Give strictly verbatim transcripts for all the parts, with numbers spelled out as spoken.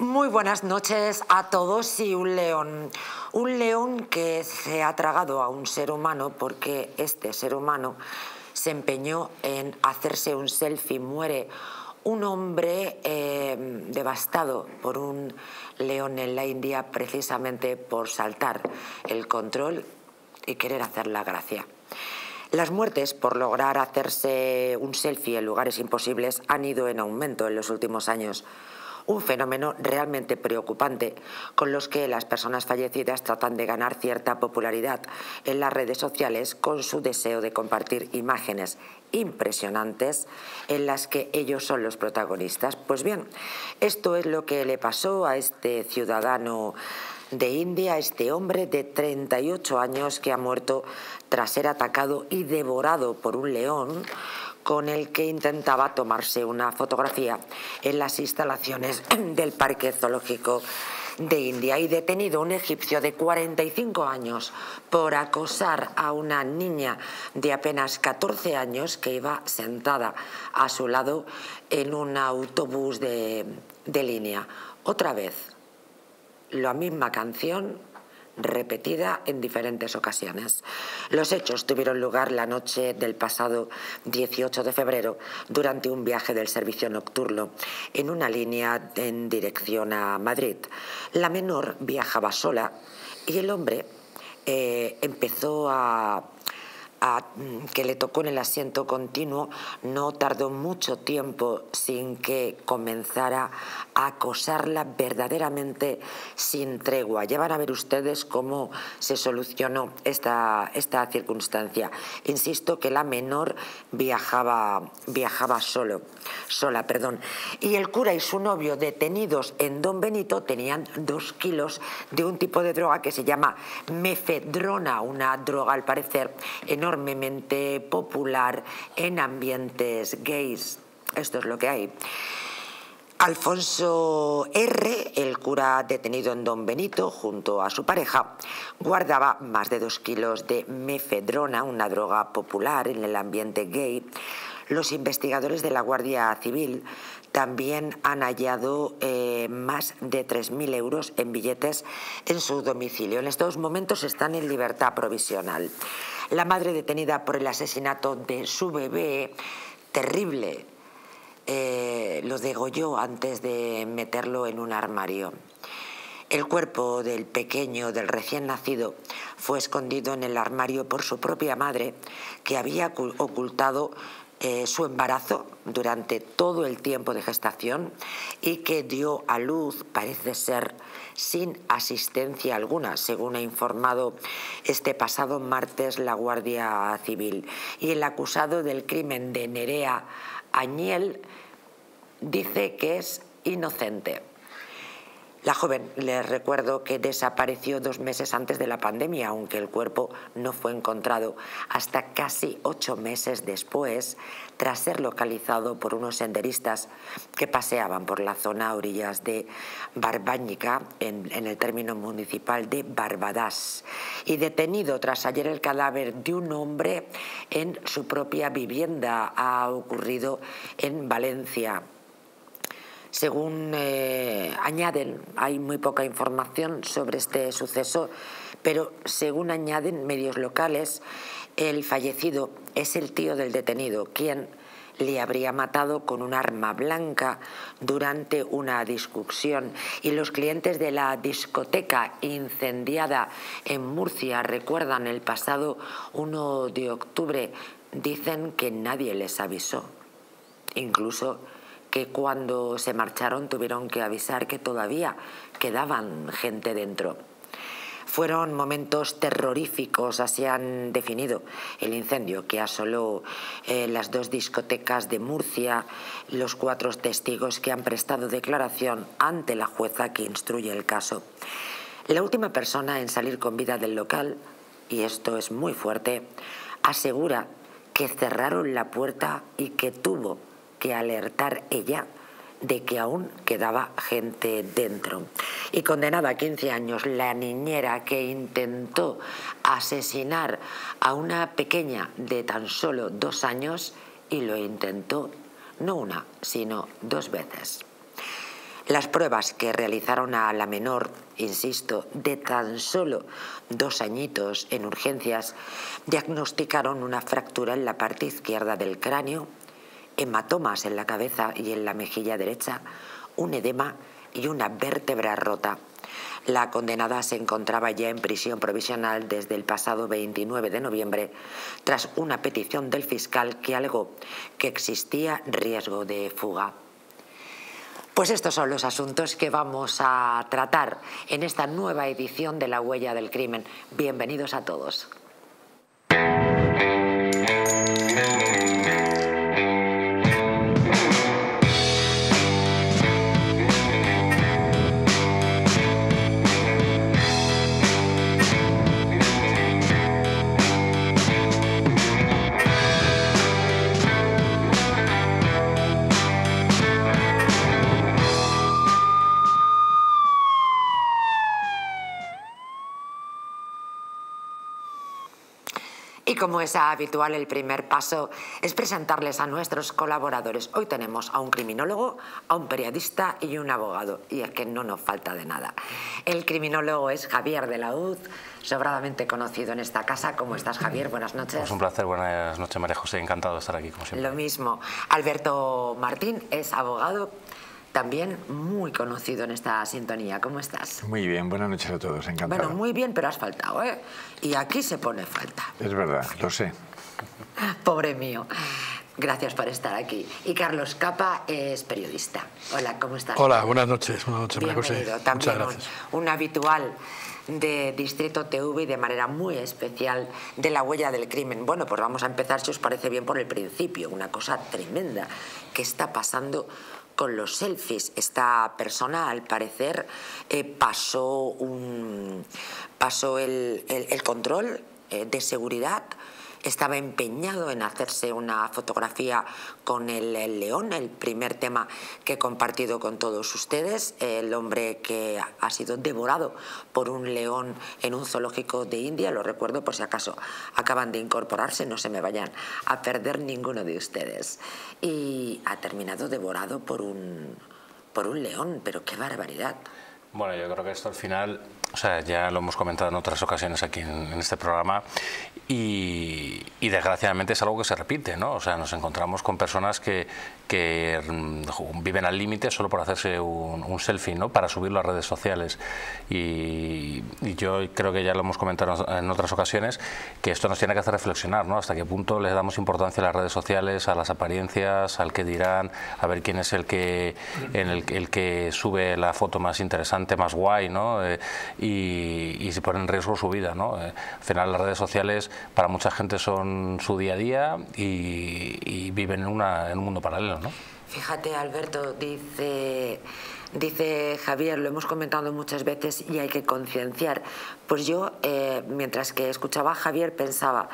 Muy buenas noches a todos. Y un león, un león que se ha tragado a un ser humano porque este ser humano se empeñó en hacerse un selfie. Muere un hombre eh, devastado por un león en la India precisamente por saltar el control y querer hacer la gracia. Las muertes por lograr hacerse un selfie en lugares imposibles han ido en aumento en los últimos años. Un fenómeno realmente preocupante con los que las personas fallecidas tratan de ganar cierta popularidad en las redes sociales con su deseo de compartir imágenes impresionantes en las que ellos son los protagonistas. Pues bien, esto es lo que le pasó a este ciudadano de India, a este hombre de treinta y ocho años que ha muerto tras ser atacado y devorado por un león con el que intentaba tomarse una fotografía en las instalaciones del Parque Zoológico de India. Y detenido un egipcio de cuarenta y cinco años por acosar a una niña de apenas catorce años que iba sentada a su lado en un autobús de, de línea. Otra vez, la misma canción repetida en diferentes ocasiones. Los hechos tuvieron lugar la noche del pasado dieciocho de febrero durante un viaje del servicio nocturno en una línea en dirección a Madrid. La menor viajaba sola y el hombre eh, empezó a A, que le tocó en el asiento continuo. No tardó mucho tiempo sin que comenzara a acosarla verdaderamente sin tregua. Ya van a ver ustedes cómo se solucionó esta, esta circunstancia. Insisto que la menor viajaba, viajaba solo, sola. Perdón. Y el cura y su novio, detenidos en Don Benito, tenían dos kilos de un tipo de droga que se llama mefedrona, una droga al parecer enormemente popular en ambientes gays. Esto es lo que hay. Alfonso R., el cura detenido en Don Benito junto a su pareja, guardaba más de dos kilos de mefedrona, una droga popular en el ambiente gay. Los investigadores de la Guardia Civil también han hallado eh, más de tres mil euros en billetes en su domicilio. En estos momentos están en libertad provisional. La madre, detenida por el asesinato de su bebé, terrible, eh, lo degolló antes de meterlo en un armario. El cuerpo del pequeño, del recién nacido, fue escondido en el armario por su propia madre, que había ocultado Eh, su embarazo durante todo el tiempo de gestación y que dio a luz, parece ser, sin asistencia alguna, según ha informado este pasado martes la Guardia Civil. Y el acusado del crimen de Nerea Añel dice que es inocente. La joven, les recuerdo que desapareció dos meses antes de la pandemia, aunque el cuerpo no fue encontrado hasta casi ocho meses después, tras ser localizado por unos senderistas que paseaban por la zona a orillas de Barbáñica, en, en el término municipal de Barbadás, y detenido tras hallar el cadáver de un hombre en su propia vivienda. Ha ocurrido en Valencia. Según eh, añaden, hay muy poca información sobre este suceso, pero según añaden medios locales, el fallecido es el tío del detenido, quien le habría matado con un arma blanca durante una discusión. Y los clientes de la discoteca incendiada en Murcia recuerdan el pasado uno de octubre. Dicen que nadie les avisó, incluso que cuando se marcharon tuvieron que avisar que todavía quedaban gente dentro. Fueron momentos terroríficos, así han definido el incendio que asoló eh, las dos discotecas de Murcia, los cuatro testigos que han prestado declaración ante la jueza que instruye el caso. La última persona en salir con vida del local, y esto es muy fuerte, asegura que cerraron la puerta y que tuvo que alertar ella de que aún quedaba gente dentro. Y condenada a quince años, la niñera que intentó asesinar a una pequeña de tan solo dos años, y lo intentó no una, sino dos veces. Las pruebas que realizaron a la menor, insisto, de tan solo dos añitos en urgencias, diagnosticaron una fractura en la parte izquierda del cráneo, hematomas en la cabeza y en la mejilla derecha, un edema y una vértebra rota. La condenada se encontraba ya en prisión provisional desde el pasado veintinueve de noviembre, tras una petición del fiscal que alegó que existía riesgo de fuga. Pues estos son los asuntos que vamos a tratar en esta nueva edición de La Huella del Crimen. Bienvenidos a todos. Y como es habitual, el primer paso es presentarles a nuestros colaboradores. Hoy tenemos a un criminólogo, a un periodista y un abogado. Y es que no nos falta de nada. El criminólogo es Javier de la Hoz, sobradamente conocido en esta casa. ¿Cómo estás, Javier? Buenas noches. Es un placer. Buenas noches, María José. Encantado de estar aquí, como siempre. Lo mismo. Alberto Martín es abogado, también muy conocido en esta sintonía. ¿Cómo estás? Muy bien, buenas noches a todos, encantado. Bueno, muy bien, pero has faltado, ¿eh? Y aquí se pone falta. Es verdad, lo sé. Pobre mío. Gracias por estar aquí. Y Carlos Capa es periodista. Hola, ¿cómo estás? Hola, buenas noches. Buenas noches, María José. Bienvenido. También Muchas gracias. Un, un habitual de Distrito T V y de manera muy especial de La Huella del Crimen. Bueno, pues vamos a empezar, si os parece bien, por el principio. Una cosa tremenda que está pasando con los selfies. Esta persona, al parecer, eh, pasó, un, pasó el, el, el control eh, de seguridad. Estaba empeñado en hacerse una fotografía con el, el león, el primer tema que he compartido con todos ustedes. El hombre que ha sido devorado por un león en un zoológico de India, lo recuerdo por si acaso acaban de incorporarse, no se me vayan a perder ninguno de ustedes. Y ha terminado devorado por un, por un león, pero qué barbaridad. Bueno, yo creo que esto al final, o sea, ya lo hemos comentado en otras ocasiones aquí en, en este programa y, y desgraciadamente es algo que se repite, ¿no? O sea, nos encontramos con personas que, que viven al límite solo por hacerse un, un selfie, ¿no? Para subirlo a redes sociales. Y, y yo creo que ya lo hemos comentado en otras ocasiones, que esto nos tiene que hacer reflexionar, ¿no? Hasta qué punto le damos importancia a las redes sociales, a las apariencias, al que dirán, a ver quién es el que, en el, el que sube la foto más interesante, más guay, ¿no? Eh, y, y se pone en riesgo su vida, ¿no? Eh, al final las redes sociales para mucha gente son su día a día y, y viven en, una, en un mundo paralelo, ¿no? Fíjate, Alberto, dice, dice Javier, lo hemos comentado muchas veces y hay que concienciar. Pues yo, eh, mientras que escuchaba a Javier, pensaba,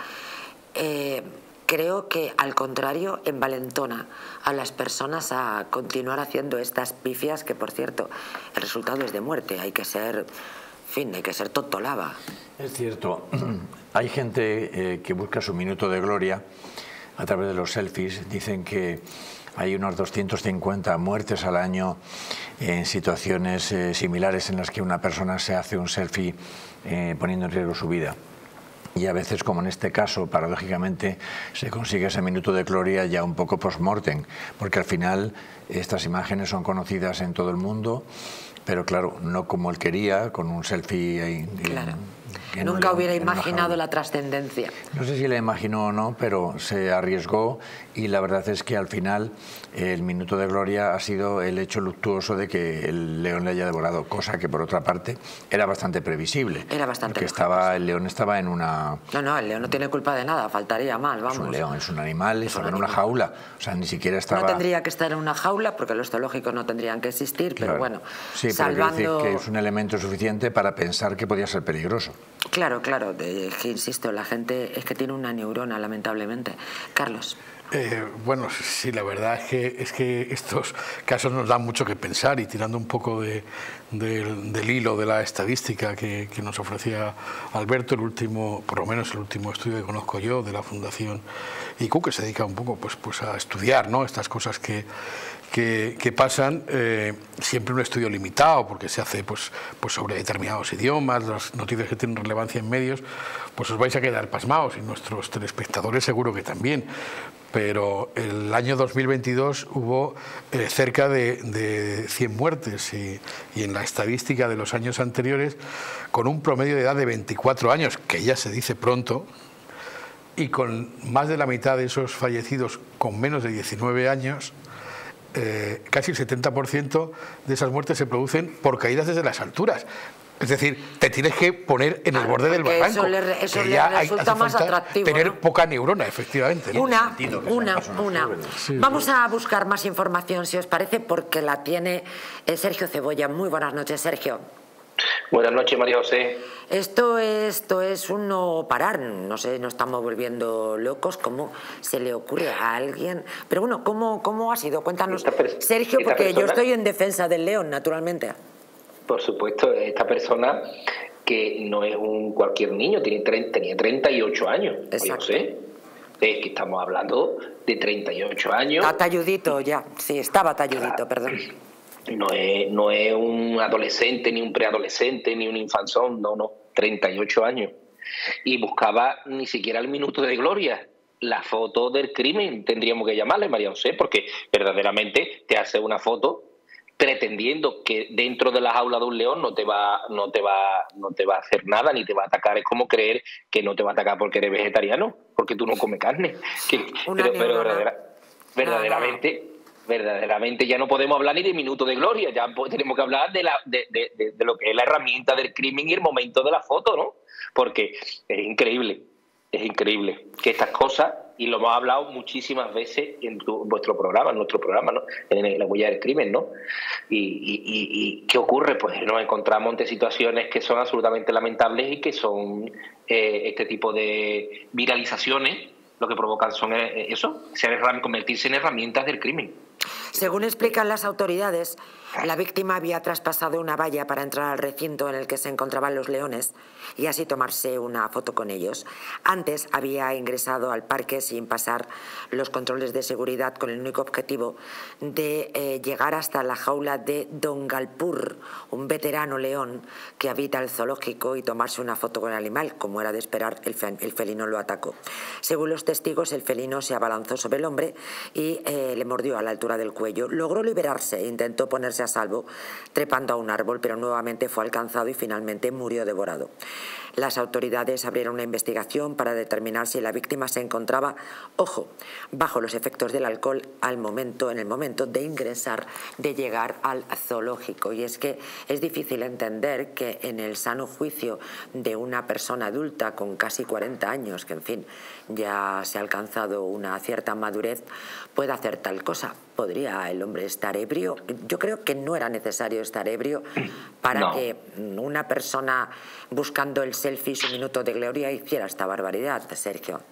eh, creo que al contrario envalentona a las personas a continuar haciendo estas pifias, que por cierto, el resultado es de muerte, hay que ser, en fin, hay que ser totolaba. Es cierto, hay gente eh, que busca su minuto de gloria a través de los selfies. Dicen que hay unos doscientas cincuenta muertes al año en situaciones eh, similares en las que una persona se hace un selfie eh, poniendo en riesgo su vida. Y a veces, como en este caso, paradójicamente, se consigue ese minuto de gloria ya un poco post-mortem, porque al final estas imágenes son conocidas en todo el mundo, pero claro, no como él quería, con un selfie ahí. Claro. Nunca hubiera imaginado la trascendencia. No sé si la imaginó o no, pero se arriesgó y la verdad es que al final el minuto de gloria ha sido el hecho luctuoso de que el león le haya devorado, cosa que por otra parte era bastante previsible. Era bastante porque estaba, el león estaba en una... No, no, el león no tiene culpa de nada, faltaría más, vamos. Es un león, es un animal, estaba en una jaula, o sea, ni siquiera estaba... No tendría que estar en una jaula porque los zoológicos no tendrían que existir, pero claro. bueno, sí, pero salvando... quiero decir que es un elemento suficiente para pensar que podía ser peligroso. Claro, claro, de, que insisto, la gente es que tiene una neurona, lamentablemente. Carlos. Eh, bueno, sí, la verdad es que, es que estos casos nos dan mucho que pensar y tirando un poco de, de, del hilo de la estadística que, que nos ofrecía Alberto, el último, por lo menos el último estudio que conozco yo de la Fundación I Q, que se dedica un poco pues, pues a estudiar, ¿no?, estas cosas que, que, que pasan, eh, siempre un estudio limitado, porque se hace pues, pues sobre determinados idiomas, las noticias que tienen relevancia en medios, pues os vais a quedar pasmados, y nuestros telespectadores seguro que también. Pero el año dos mil veintidós hubo eh, cerca de, de cien muertes, y, y en la estadística de los años anteriores, con un promedio de edad de veinticuatro años, que ya se dice pronto, y con más de la mitad de esos fallecidos con menos de diecinueve años, eh, casi el setenta por ciento de esas muertes se producen por caídas desde las alturas. Es decir, te tienes que poner en el borde del barranco. Eso le, eso que le ya resulta hay, más atractivo, tener ¿no? poca neurona, efectivamente, ¿no? Una, una, una. Sí, Vamos sí. a buscar más información, si os parece, porque la tiene eh, Sergio Cebolla. Muy buenas noches, Sergio. Buenas noches, María José. Esto, esto es un no parar, no sé, nos estamos volviendo locos. ¿Cómo se le ocurre a alguien? Pero bueno, ¿cómo, cómo ha sido? Cuéntanos, Sergio, porque persona, yo estoy en defensa del león, naturalmente. Por supuesto, esta persona que no es un cualquier niño, tiene tenía treinta y ocho años. María José. Es que estamos hablando de treinta y ocho años. Está talludito ya, sí, estaba talludito, claro. Perdón. No es, no es un adolescente, ni un preadolescente, ni un infanzón, no, no, treinta y ocho años. Y buscaba ni siquiera el minuto de gloria, la foto del crimen, tendríamos que llamarle, María José, porque verdaderamente te hace una foto pretendiendo que dentro de la jaula de un león no te va, no te va, no te va a hacer nada, ni te va a atacar. Es como creer que no te va a atacar porque eres vegetariano, porque tú no comes carne. Que, pero pero verdadera, verdaderamente... verdaderamente ya no podemos hablar ni de minuto de gloria, ya tenemos que hablar de, la, de, de, de, de lo que es la herramienta del crimen y el momento de la foto, ¿no? Porque es increíble, es increíble que estas cosas, y lo hemos hablado muchísimas veces en, tu, en vuestro programa, en nuestro programa, ¿no? En la huella del crimen, ¿no? Y, y, y, y ¿qué ocurre? Pues nos encontramos ante situaciones que son absolutamente lamentables y que son eh, este tipo de viralizaciones, lo que provocan son eh, eso, convertirse en herramientas del crimen. Según explican las autoridades, la víctima había traspasado una valla para entrar al recinto en el que se encontraban los leones y así tomarse una foto con ellos. Antes había ingresado al parque sin pasar los controles de seguridad, con el único objetivo de eh, llegar hasta la jaula de Don Galpur, un veterano león que habita el zoológico, y tomarse una foto con el animal. Como era de esperar, el, fe el felino lo atacó. Según los testigos, el felino se abalanzó sobre el hombre y eh, le mordió a la altura del cuello. Logró liberarse e intentó ponerse a salvo trepando a un árbol, pero nuevamente fue alcanzado y finalmente murió devorado. Las autoridades abrieron una investigación para determinar si la víctima se encontraba, ojo, bajo los efectos del alcohol al momento, en el momento de ingresar, de llegar al zoológico. Y es que es difícil entender que en el sano juicio de una persona adulta con casi cuarenta años, que en fin, ya se ha alcanzado una cierta madurez, pueda hacer tal cosa. ¿Podría el hombre estar ebrio? Yo creo que no era necesario estar ebrio para no. que una persona buscando el selfie, su minuto de gloria, hiciera esta barbaridad, Sergio.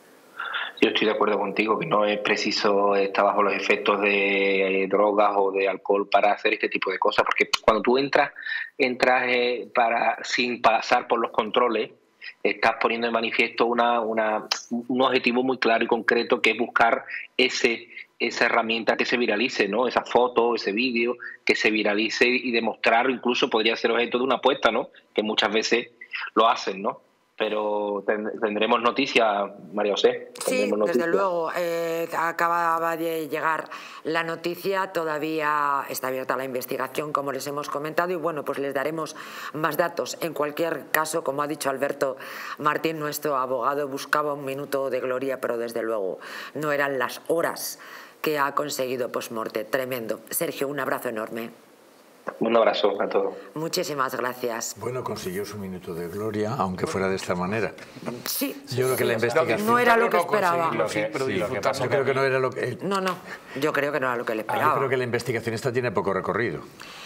Yo estoy de acuerdo contigo, que no es preciso estar bajo los efectos de drogas o de alcohol para hacer este tipo de cosas, porque cuando tú entras, entras eh, para, sin pasar por los controles, estás poniendo de manifiesto una, una, un objetivo muy claro y concreto, que es buscar ese, esa herramienta que se viralice, ¿no? Esa foto, ese vídeo, que se viralice y demostrar, incluso podría ser objeto de una apuesta, ¿no? Que muchas veces lo hacen, ¿no? Pero tendremos noticias, María José. Sí, noticias. Desde luego. Eh, acababa de llegar la noticia, todavía está abierta la investigación, como les hemos comentado, y bueno, pues les daremos más datos. En cualquier caso, como ha dicho Alberto Martín, nuestro abogado, buscaba un minuto de gloria, pero desde luego no eran las horas que ha conseguido post-morte. Tremendo. Sergio, un abrazo enorme. Un abrazo a todos. Muchísimas gracias. Bueno, consiguió su minuto de gloria, aunque fuera de esta manera. Sí. Yo creo que la investigación... No era lo que esperaba. Lo que, pero sí, lo que pasa yo creo que no era lo que... No, no. Yo creo que no era lo que le esperaba. Ah, yo creo que la investigación esta tiene poco recorrido.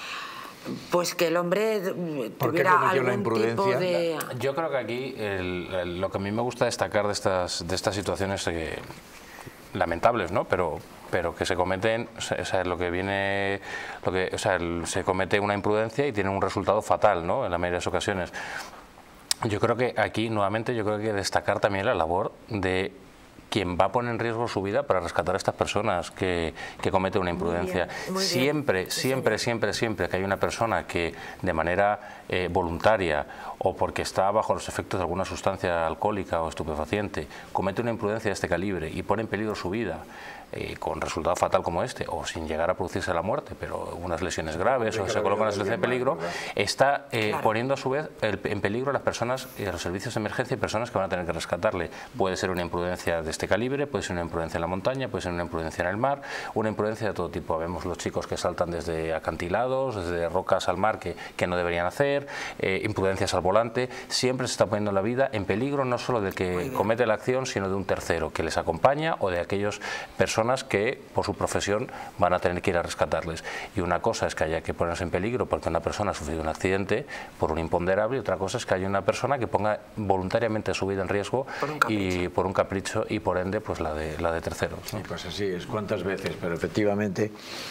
Pues que el hombre tuviera algún la imprudencia? tipo de... Yo creo que aquí el, el, lo que a mí me gusta destacar de estas, de estas situaciones eh, lamentables, ¿no? Pero... pero que se cometen, o sea, lo que viene, lo que, o sea, el, se comete una imprudencia y tiene un resultado fatal, ¿no? En la mayoría de las ocasiones. Yo creo que aquí, nuevamente, yo creo que hay que destacar también la labor de quien va a poner en riesgo su vida para rescatar a estas personas que, que cometen una imprudencia. Muy bien, muy siempre, bien. siempre, siempre, siempre que hay una persona que de manera eh, voluntaria o porque está bajo los efectos de alguna sustancia alcohólica o estupefaciente comete una imprudencia de este calibre y pone en peligro su vida, Eh, con resultado fatal como este, o sin llegar a producirse la muerte, pero unas lesiones graves o se coloca en una situación de peligro, está eh, claro. poniendo a su vez el, en peligro a las personas y a los servicios de emergencia y personas que van a tener que rescatarle. Puede ser una imprudencia de este calibre, puede ser una imprudencia en la montaña, puede ser una imprudencia en el mar, una imprudencia de todo tipo. Vemos los chicos que saltan desde acantilados, desde rocas al mar que, que no deberían hacer, eh, imprudencias al volante. Siempre se está poniendo la vida en peligro, no solo del que comete la acción, sino de un tercero que les acompaña o de aquellas personas que por su profesión van a tener que ir a rescatarles. Y una cosa es que haya que ponerse en peligro porque una persona ha sufrido un accidente por un imponderable, y otra cosa es que haya una persona que ponga voluntariamente su vida en riesgo por y por un capricho y por ende pues la de, la de terceros, ¿no? Sí, pues así es, cuántas veces, pero efectivamente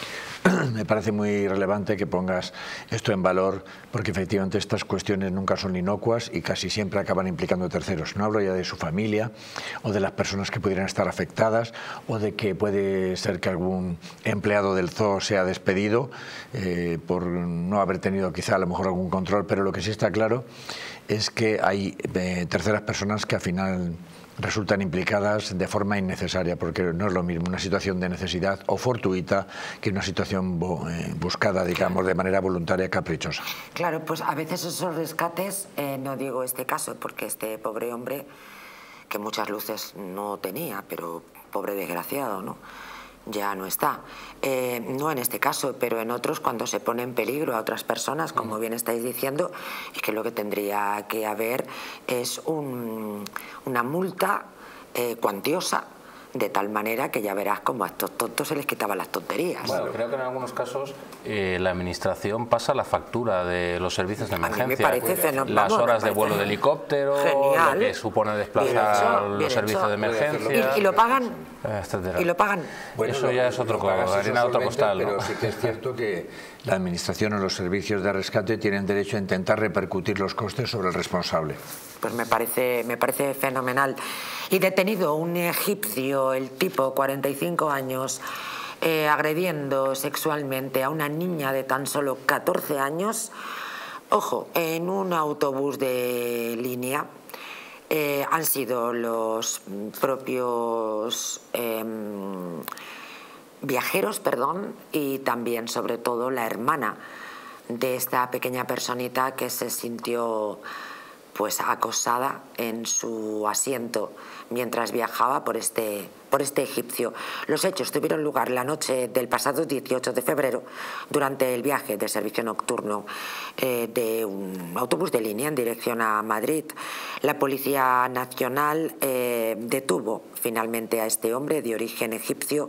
me parece muy relevante que pongas esto en valor, porque efectivamente estas cuestiones nunca son inocuas y casi siempre acaban implicando terceros. No hablo ya de su familia o de las personas que pudieran estar afectadas o de que puede ser que algún empleado del zoo sea despedido eh, por no haber tenido quizá a lo mejor algún control, pero lo que sí está claro es que hay eh, terceras personas que al final resultan implicadas de forma innecesaria, porque no es lo mismo una situación de necesidad o fortuita que una situación eh, buscada, digamos, de manera voluntaria, caprichosa. Claro, pues a veces esos rescates, eh, no digo este caso, porque este pobre hombre, que muchas luces no tenía, pero pobre desgraciado, ¿no?, ya no está. Eh, no en este caso, pero en otros, cuando se pone en peligro a otras personas, como bien estáis diciendo, y que lo que tendría que haber es un, una multa eh, cuantiosa, de tal manera que ya verás como a estos tontos se les quitaban las tonterías. Bueno, creo que en algunos casos eh, la administración pasa la factura de los servicios de emergencia. A mí me parece fenomenal. Las horas de vuelo de helicóptero, genial, lo que supone desplazar los servicios de emergencia. Y, y lo pagan. Etcétera. Y lo pagan. Bueno, eso lo, ya es otro pagas harina de otro costal, ¿no? Pero sí que es cierto que la administración o los servicios de rescate tienen derecho a intentar repercutir los costes sobre el responsable. Pues me parece, me parece fenomenal. Y detenido un egipcio, el tipo, cuarenta y cinco años, eh, agrediendo sexualmente a una niña de tan solo catorce años, ojo, en un autobús de línea. Eh, han sido los propios eh, viajeros, perdón, y también, sobre todo, la hermana de esta pequeña personita que se sintió pues acosada en su asiento mientras viajaba por este, por este egipcio. Los hechos tuvieron lugar la noche del pasado dieciocho de febrero durante el viaje de servicio nocturno eh, de un autobús de línea en dirección a Madrid. La Policía Nacional eh, detuvo finalmente a este hombre de origen egipcio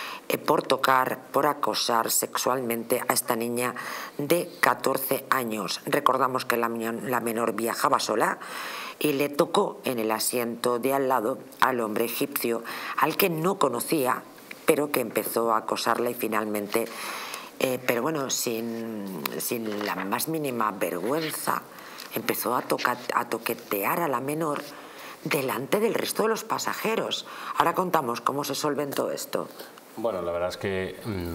por tocar, por acosar sexualmente a esta niña de catorce años. Recordamos que la, la menor viajaba sola y le tocó en el asiento de al lado al hombre egipcio, al que no conocía, pero que empezó a acosarla y finalmente, eh, pero bueno, sin, sin la más mínima vergüenza, empezó a, toca, a toquetear a la menor delante del resto de los pasajeros. Ahora contamos cómo se solventó esto. Bueno, la verdad es que mmm,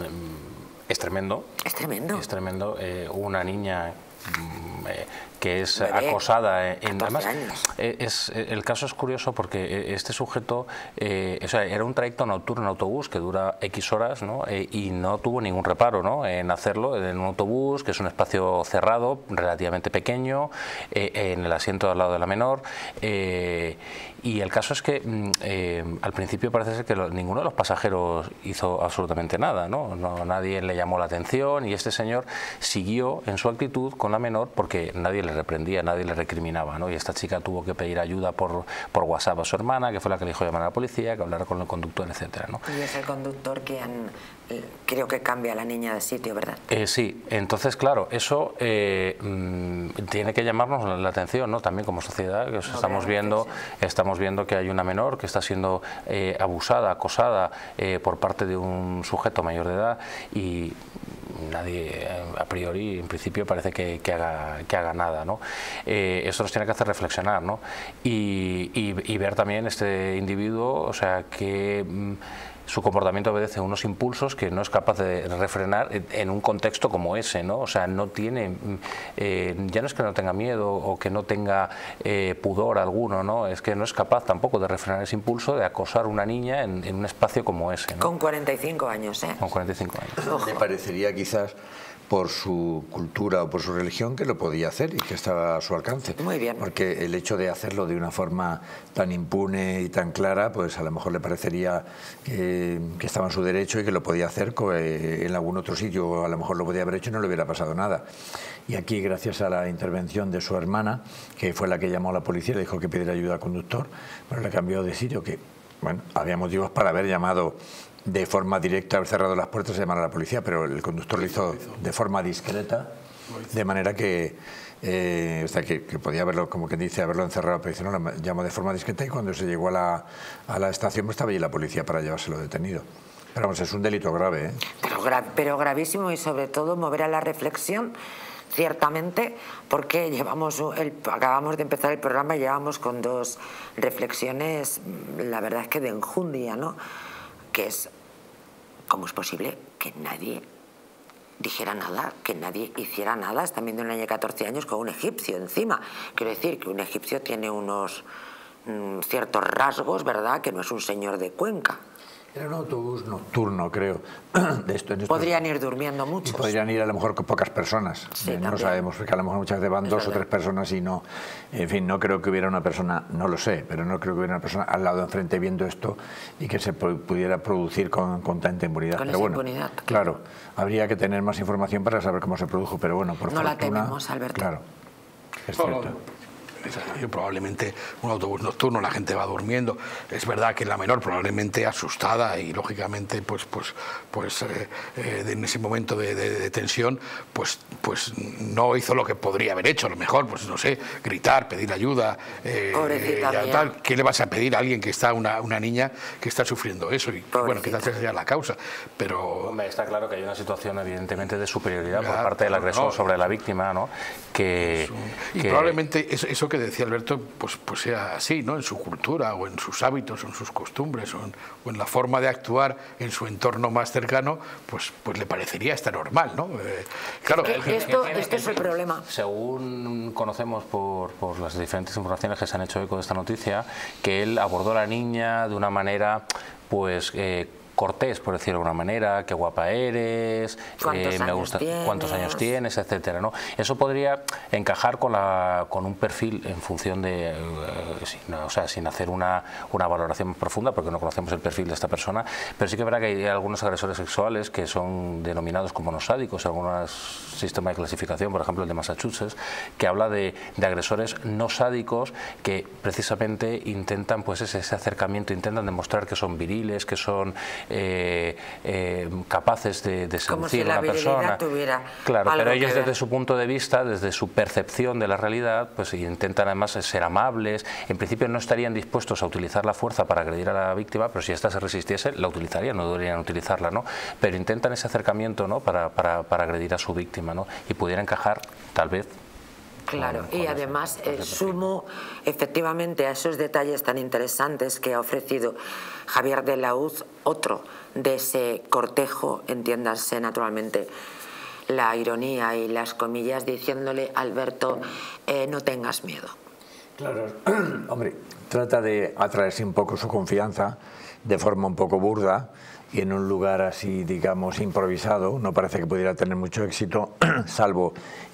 es tremendo. Es tremendo. Es tremendo. Eh, una niña mmm, eh, que es Bebé, acosada. En, además, años. Eh, es, el caso es curioso porque este sujeto, eh, o sea, era un trayecto nocturno en autobús que dura X horas, ¿no? Eh, y no tuvo ningún reparo, ¿no?, en hacerlo en un autobús, que es un espacio cerrado, relativamente pequeño, eh, en el asiento al lado de la menor. Eh, y el caso es que eh, al principio parece ser que lo, ninguno de los pasajeros hizo absolutamente nada, ¿no? No, nadie le llamó la atención y este señor siguió en su actitud con la menor porque nadie le reprendía, nadie le recriminaba, ¿no? Y esta chica tuvo que pedir ayuda por, por WhatsApp a su hermana, que fue la que le dijo llamar a la policía, que hablara con el conductor, etcétera, ¿no? Y es el conductor quien creo que cambia a la niña de sitio, ¿verdad? Eh, sí, entonces claro, eso eh, mmm, tiene que llamarnos la, la atención, ¿no? También como sociedad, que no, estamos viendo, sí. estamos viendo que hay una menor que está siendo eh, abusada, acosada eh, por parte de un sujeto mayor de edad y nadie a priori, en principio, parece que, que, haga, que haga nada, ¿no? Eh, eso nos tiene que hacer reflexionar, ¿no? Y, y, y ver también este individuo, o sea, que mm, su comportamiento obedece a unos impulsos que no es capaz de refrenar en un contexto como ese, ¿no? O sea, no tiene, eh, ya no es que no tenga miedo o que no tenga eh, pudor alguno, ¿no? Es que no es capaz tampoco de refrenar ese impulso de acosar a una niña en, en un espacio como ese, ¿no? Con cuarenta y cinco años, ¿eh? Con cuarenta y cinco años. Ojo. Me parecería quizás por su cultura o por su religión que lo podía hacer y que estaba a su alcance. Muy bien. Porque el hecho de hacerlo de una forma tan impune y tan clara, pues a lo mejor le parecería que, que estaba en su derecho y que lo podía hacer en algún otro sitio, o a lo mejor lo podía haber hecho y no le hubiera pasado nada. Y aquí, gracias a la intervención de su hermana, que fue la que llamó a la policía, le dijo que pidiera ayuda al conductor, pero le cambió de sitio, que bueno, había motivos para haber llamado de forma directa, haber cerrado las puertas y llamar a la policía, pero el conductor lo hizo de forma discreta, de manera que, eh, o sea, que, que podía haberlo, como que dice, haberlo encerrado, pero dice, no, lo llamó de forma discreta y cuando se llegó a la, a la estación pues estaba allí la policía para llevárselo detenido. Pero vamos, es un delito grave, ¿eh? Pero, gra pero gravísimo, y sobre todo mover a la reflexión, ciertamente, porque llevamos el, acabamos de empezar el programa y llevamos con dos reflexiones, la verdad es que de enjundia, ¿no? Que es, ¿cómo es posible que nadie dijera nada, que nadie hiciera nada? Están viendo un niño de catorce años con un egipcio encima. Quiero decir que un egipcio tiene unos mm, ciertos rasgos, ¿verdad?, que no es un señor de Cuenca. Era un autobús nocturno, creo. De esto, en esto. Podrían ir durmiendo muchos. Y podrían ir a lo mejor con pocas personas. Sí, eh, no también. sabemos, porque a lo mejor muchas veces van Es dos verdad. o tres personas y no. En fin, no creo que hubiera una persona, no lo sé, pero no creo que hubiera una persona al lado enfrente viendo esto y que se pudiera producir con, con tanta impunidad. Con pero esa bueno, impunidad. claro, habría que tener más información para saber cómo se produjo, pero bueno, por No fortuna. la tenemos, Alberto. Claro, es Bueno, cierto. probablemente un autobús nocturno, la gente va durmiendo. Es verdad que la menor probablemente asustada y lógicamente pues pues pues eh, eh, en ese momento de, de, de tensión pues pues no hizo lo que podría haber hecho. A lo mejor pues no sé, gritar, pedir ayuda, eh, Pobrecita ya mía. tal. ¿Qué le vas a pedir a alguien que está una, una niña que está sufriendo eso? Y Pobrecita. bueno, quizás esa sea la causa, pero Hombre, está claro que hay una situación evidentemente de superioridad Claro, por parte del agresor no. sobre la víctima, ¿no? Que, y que- probablemente eso, eso que decía Alberto pues, pues sea así, ¿no? En su cultura o en sus hábitos o en sus costumbres o en, o en la forma de actuar en su entorno más cercano, pues, pues le parecería estar normal, ¿no? Eh, claro, Que esto, esto es el problema. Según conocemos por, por las diferentes informaciones que se han hecho eco de esta noticia, que él abordó a la niña de una manera, pues, eh, cortés, por decirlo de alguna manera, qué guapa eres, ¿Cuántos eh, me años gusta, tienes? cuántos años tienes, etcétera, ¿no? Eso podría encajar con, la, con un perfil en función de, eh, sin, o sea, sin hacer una, una valoración más profunda, porque no conocemos el perfil de esta persona, pero sí que es verdad que hay algunos agresores sexuales que son denominados como no sádicos, algunos sistemas de clasificación, por ejemplo el de Massachusetts, que habla de, de agresores no sádicos que precisamente intentan, pues ese, ese acercamiento, intentan demostrar que son viriles, que son Eh, eh, capaces de, de Como si seducir la a una persona. virilidad tuviera Claro, algo pero que ellos ver. desde su punto de vista, desde su percepción de la realidad, pues intentan además ser amables. En principio no estarían dispuestos a utilizar la fuerza para agredir a la víctima, pero si ésta se resistiese, la utilizarían, no deberían utilizarla, ¿no? Pero intentan ese acercamiento, ¿no?, para, para, para agredir a su víctima, ¿no? Y pudiera encajar, tal vez. Claro, con- y con además ese- eh, sumo efectivamente a esos detalles tan interesantes que ha ofrecido Javier de la Hoz, otro de ese cortejo, entiéndase naturalmente la ironía y las comillas, diciéndole, Alberto, eh, no tengas miedo. Claro, hombre, trata de atraerse un poco su confianza de forma un poco burda y en un lugar así, digamos, improvisado. No parece que pudiera tener mucho éxito, salvo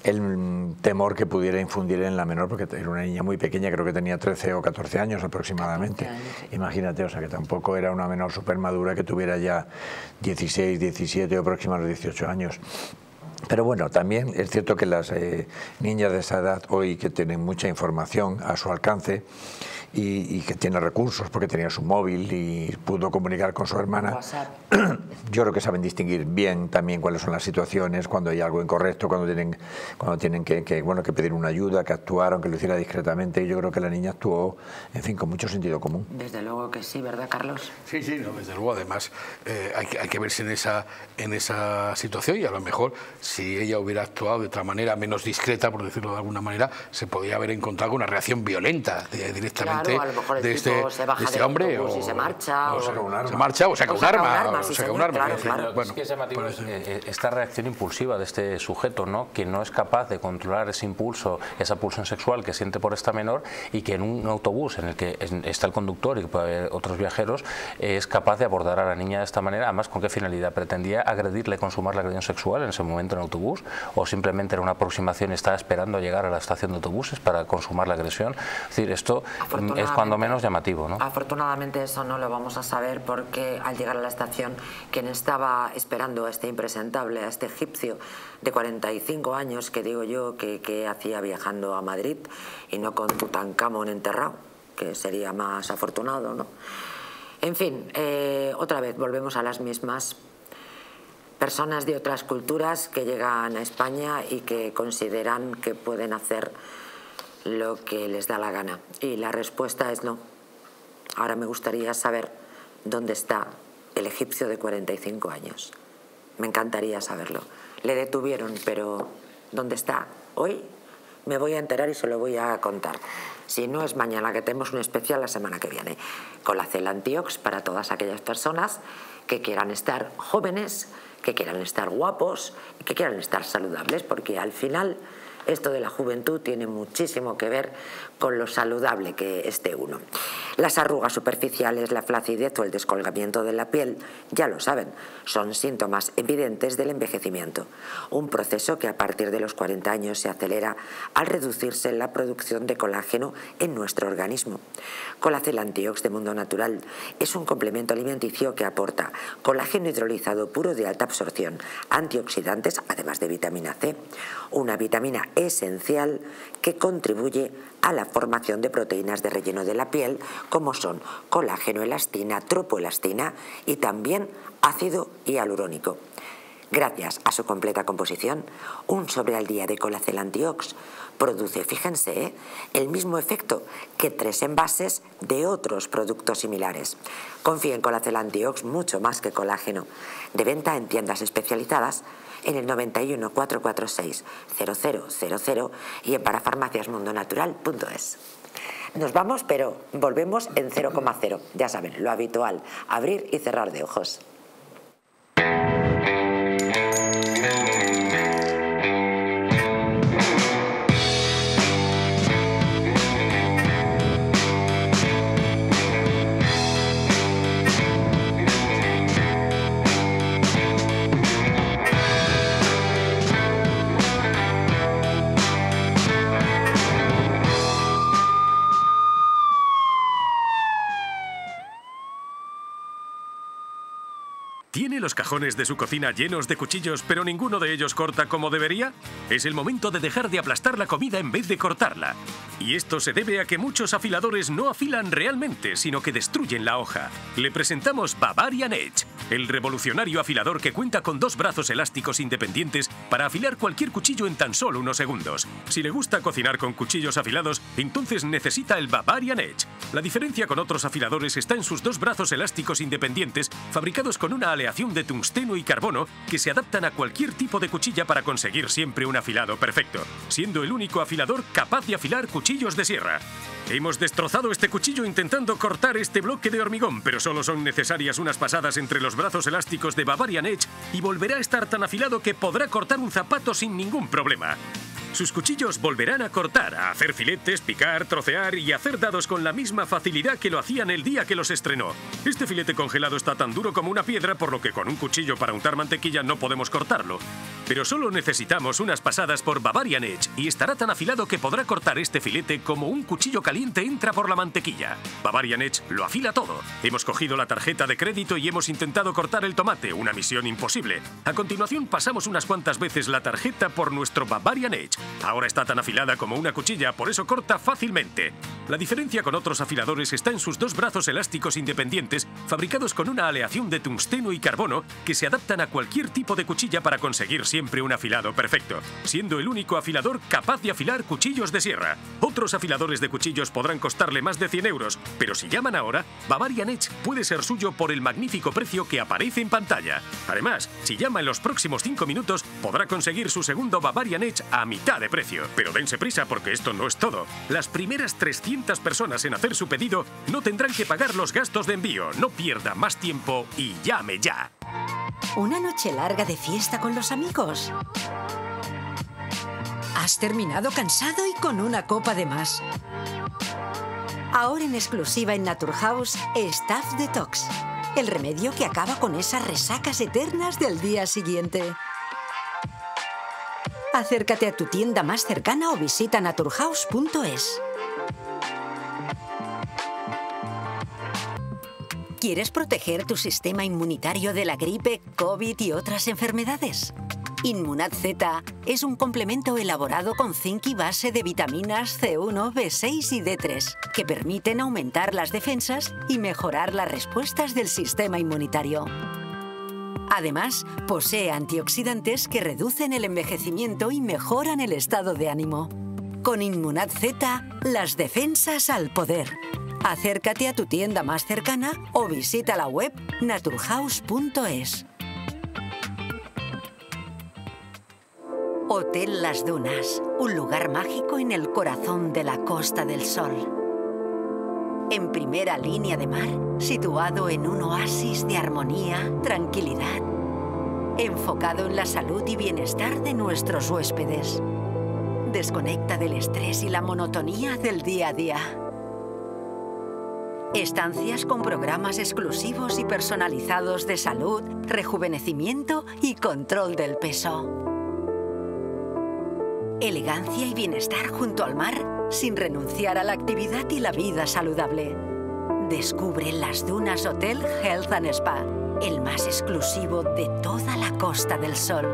el temor que pudiera infundir en la menor, porque era una niña muy pequeña, creo que tenía trece o catorce años aproximadamente. catorce años, sí. Imagínate, o sea, que tampoco era una menor súper madura que tuviera ya dieciséis, diecisiete o próxima a los dieciocho años. Pero bueno, también es cierto que las eh, niñas de esa edad hoy que tienen mucha información a su alcance y, y que tiene recursos porque tenía su móvil y pudo comunicar con su hermana. WhatsApp. Yo creo que saben distinguir bien también cuáles son las situaciones, cuando hay algo incorrecto, cuando tienen, cuando tienen que, que, bueno, que pedir una ayuda, que actuar, aunque lo hiciera discretamente. Y yo creo que la niña actuó, en fin, con mucho sentido común. Desde luego que sí, ¿verdad, Carlos? Sí, sí, no, desde luego. Además, eh, hay, que, hay que verse en esa, en esa situación, y a lo mejor si ella hubiera actuado de otra manera, menos discreta, por decirlo de alguna manera, se podía haber encontrado con una reacción violenta de, directamente claro, a lo mejor el de, este, se baja de este del hombre. autobús O, y se marcha. O, O, saca un arma. Se marcha o saca o un saca arma. un arma, O sí, saca señor, un arma. claro, Es decir, claro. bueno, es que es llamativo pues, eh, esta reacción impulsiva de este sujeto, ¿no? Que no es capaz de controlar ese impulso, esa pulsión sexual que siente por esta menor, y que en un autobús en el que está el conductor y que puede haber otros viajeros, eh, es capaz de abordar a la niña de esta manera. Además, ¿con qué finalidad? ¿Pretendía agredirle, consumar la agresión sexual en ese momento en el autobús? ¿O simplemente era una aproximación y estaba esperando llegar a la estación de autobuses para consumar la agresión? Es decir, esto es cuando menos llamativo, ¿no? Afortunadamente eso no lo vamos a saber, porque al llegar a la estación, quien estaba esperando a este impresentable, a este egipcio de cuarenta y cinco años, que digo yo, que, que hacía viajando a Madrid y no con Tutankamón enterrado, que sería más afortunado, ¿no? En fin, eh, otra vez volvemos a las mismas. Personas de otras culturas que llegan a España y que consideran que pueden hacer lo que les da la gana. Y la respuesta es no. Ahora me gustaría saber dónde está el egipcio de cuarenta y cinco años. Me encantaría saberlo. Le detuvieron, pero ¿dónde está? Hoy me voy a enterar y se lo voy a contar. Si no es mañana, que tenemos un especial la semana que viene. Colacel Antiox para todas aquellas personas que quieran estar jóvenes, que quieran estar guapos y que quieran estar saludables, porque al final esto de la juventud tiene muchísimo que ver con lo saludable que esté uno. Las arrugas superficiales, la flacidez o el descolgamiento de la piel, ya lo saben, son síntomas evidentes del envejecimiento. Un proceso que a partir de los cuarenta años se acelera al reducirse la producción de colágeno en nuestro organismo. Colacel Antiox de Mundo Natural es un complemento alimenticio que aporta colágeno hidrolizado puro de alta absorción, antioxidantes, además de vitamina C, una vitamina esencial que contribuye a la formación de proteínas de relleno de la piel, como son colágeno, elastina, tropoelastina y también ácido hialurónico. Gracias a su completa composición, un sobre al día de Colacel Antiox produce, fíjense, ¿eh? el mismo efecto que tres envases de otros productos similares. Confíe en Colacel Antiox mucho más que colágeno. De venta en tiendas especializadas en el noventa y uno, cuatrocientos cuarenta y seis, cero cero cero cero y en parafarmacias mundo natural punto es. Nos vamos, pero volvemos en cero coma cero. Ya saben, lo habitual, abrir y cerrar de ojos. ¿Tiene los cajones de su cocina llenos de cuchillos, pero ninguno de ellos corta como debería? Es el momento de dejar de aplastar la comida en vez de cortarla. Y esto se debe a que muchos afiladores no afilan realmente, sino que destruyen la hoja. Le presentamos Bavarian Edge, el revolucionario afilador que cuenta con dos brazos elásticos independientes para afilar cualquier cuchillo en tan solo unos segundos. Si le gusta cocinar con cuchillos afilados, entonces necesita el Bavarian Edge. La diferencia con otros afiladores está en sus dos brazos elásticos independientes, fabricados con una aleación de tungsteno y carbono que se adaptan a cualquier tipo de cuchilla para conseguir siempre un afilado perfecto, siendo el único afilador capaz de afilar cuchillos de sierra. Hemos destrozado este cuchillo intentando cortar este bloque de hormigón, pero solo son necesarias unas pasadas entre los brazos elásticos de Bavarian Edge y volverá a estar tan afilado que podrá cortar un zapato sin ningún problema. Sus cuchillos volverán a cortar, a hacer filetes, picar, trocear y hacer dados con la misma facilidad que lo hacían el día que los estrenó. Este filete congelado está tan duro como una piedra, por lo que con un cuchillo para untar mantequilla no podemos cortarlo. Pero solo necesitamos unas pasadas por Bavarian Edge y estará tan afilado que podrá cortar este filete como un cuchillo caliente entra por la mantequilla. Bavarian Edge lo afila todo. Hemos cogido la tarjeta de crédito y hemos intentado cortar el tomate, una misión imposible. A continuación pasamos unas cuantas veces la tarjeta por nuestro Bavarian Edge. Ahora está tan afilada como una cuchilla, por eso corta fácilmente. La diferencia con otros afiladores está en sus dos brazos elásticos independientes, fabricados con una aleación de tungsteno y carbono que se adaptan a cualquier tipo de cuchilla para conseguir siempre un afilado perfecto, siendo el único afilador capaz de afilar cuchillos de sierra. Otros afiladores de cuchillos podrán costarle más de cien euros, pero si llaman ahora, Bavarian Edge puede ser suyo por el magnífico precio que aparece en pantalla. Además, si llama en los próximos cinco minutos, podrá conseguir su segundo Bavarian Edge a mitad de precio. Pero dense prisa porque esto no es todo. Las primeras trescientas personas en hacer su pedido no tendrán que pagar los gastos de envío. No pierda más tiempo y llame ya. ¿Una noche larga de fiesta con los amigos? ¿Has terminado cansado y con una copa de más? Ahora en exclusiva en Naturhaus, Staph Detox. El remedio que acaba con esas resacas eternas del día siguiente. Acércate a tu tienda más cercana o visita naturhaus punto es. ¿Quieres proteger tu sistema inmunitario de la gripe, COVID y otras enfermedades? Inmunad Z es un complemento elaborado con zinc y base de vitaminas ce uno, be seis y de tres, que permiten aumentar las defensas y mejorar las respuestas del sistema inmunitario. Además, posee antioxidantes que reducen el envejecimiento y mejoran el estado de ánimo. Con Inmunad Z, las defensas al poder. Acércate a tu tienda más cercana o visita la web naturhaus punto es. Hotel Las Dunas, un lugar mágico en el corazón de la Costa del Sol. En primera línea de mar, situado en un oasis de armonía, tranquilidad, enfocado en la salud y bienestar de nuestros huéspedes. Desconecta del estrés y la monotonía del día a día. Estancias con programas exclusivos y personalizados de salud, rejuvenecimiento y control del peso. Elegancia y bienestar junto al mar, sin renunciar a la actividad y la vida saludable. Descubre Las Dunas Hotel Health and Spa, el más exclusivo de toda la Costa del Sol.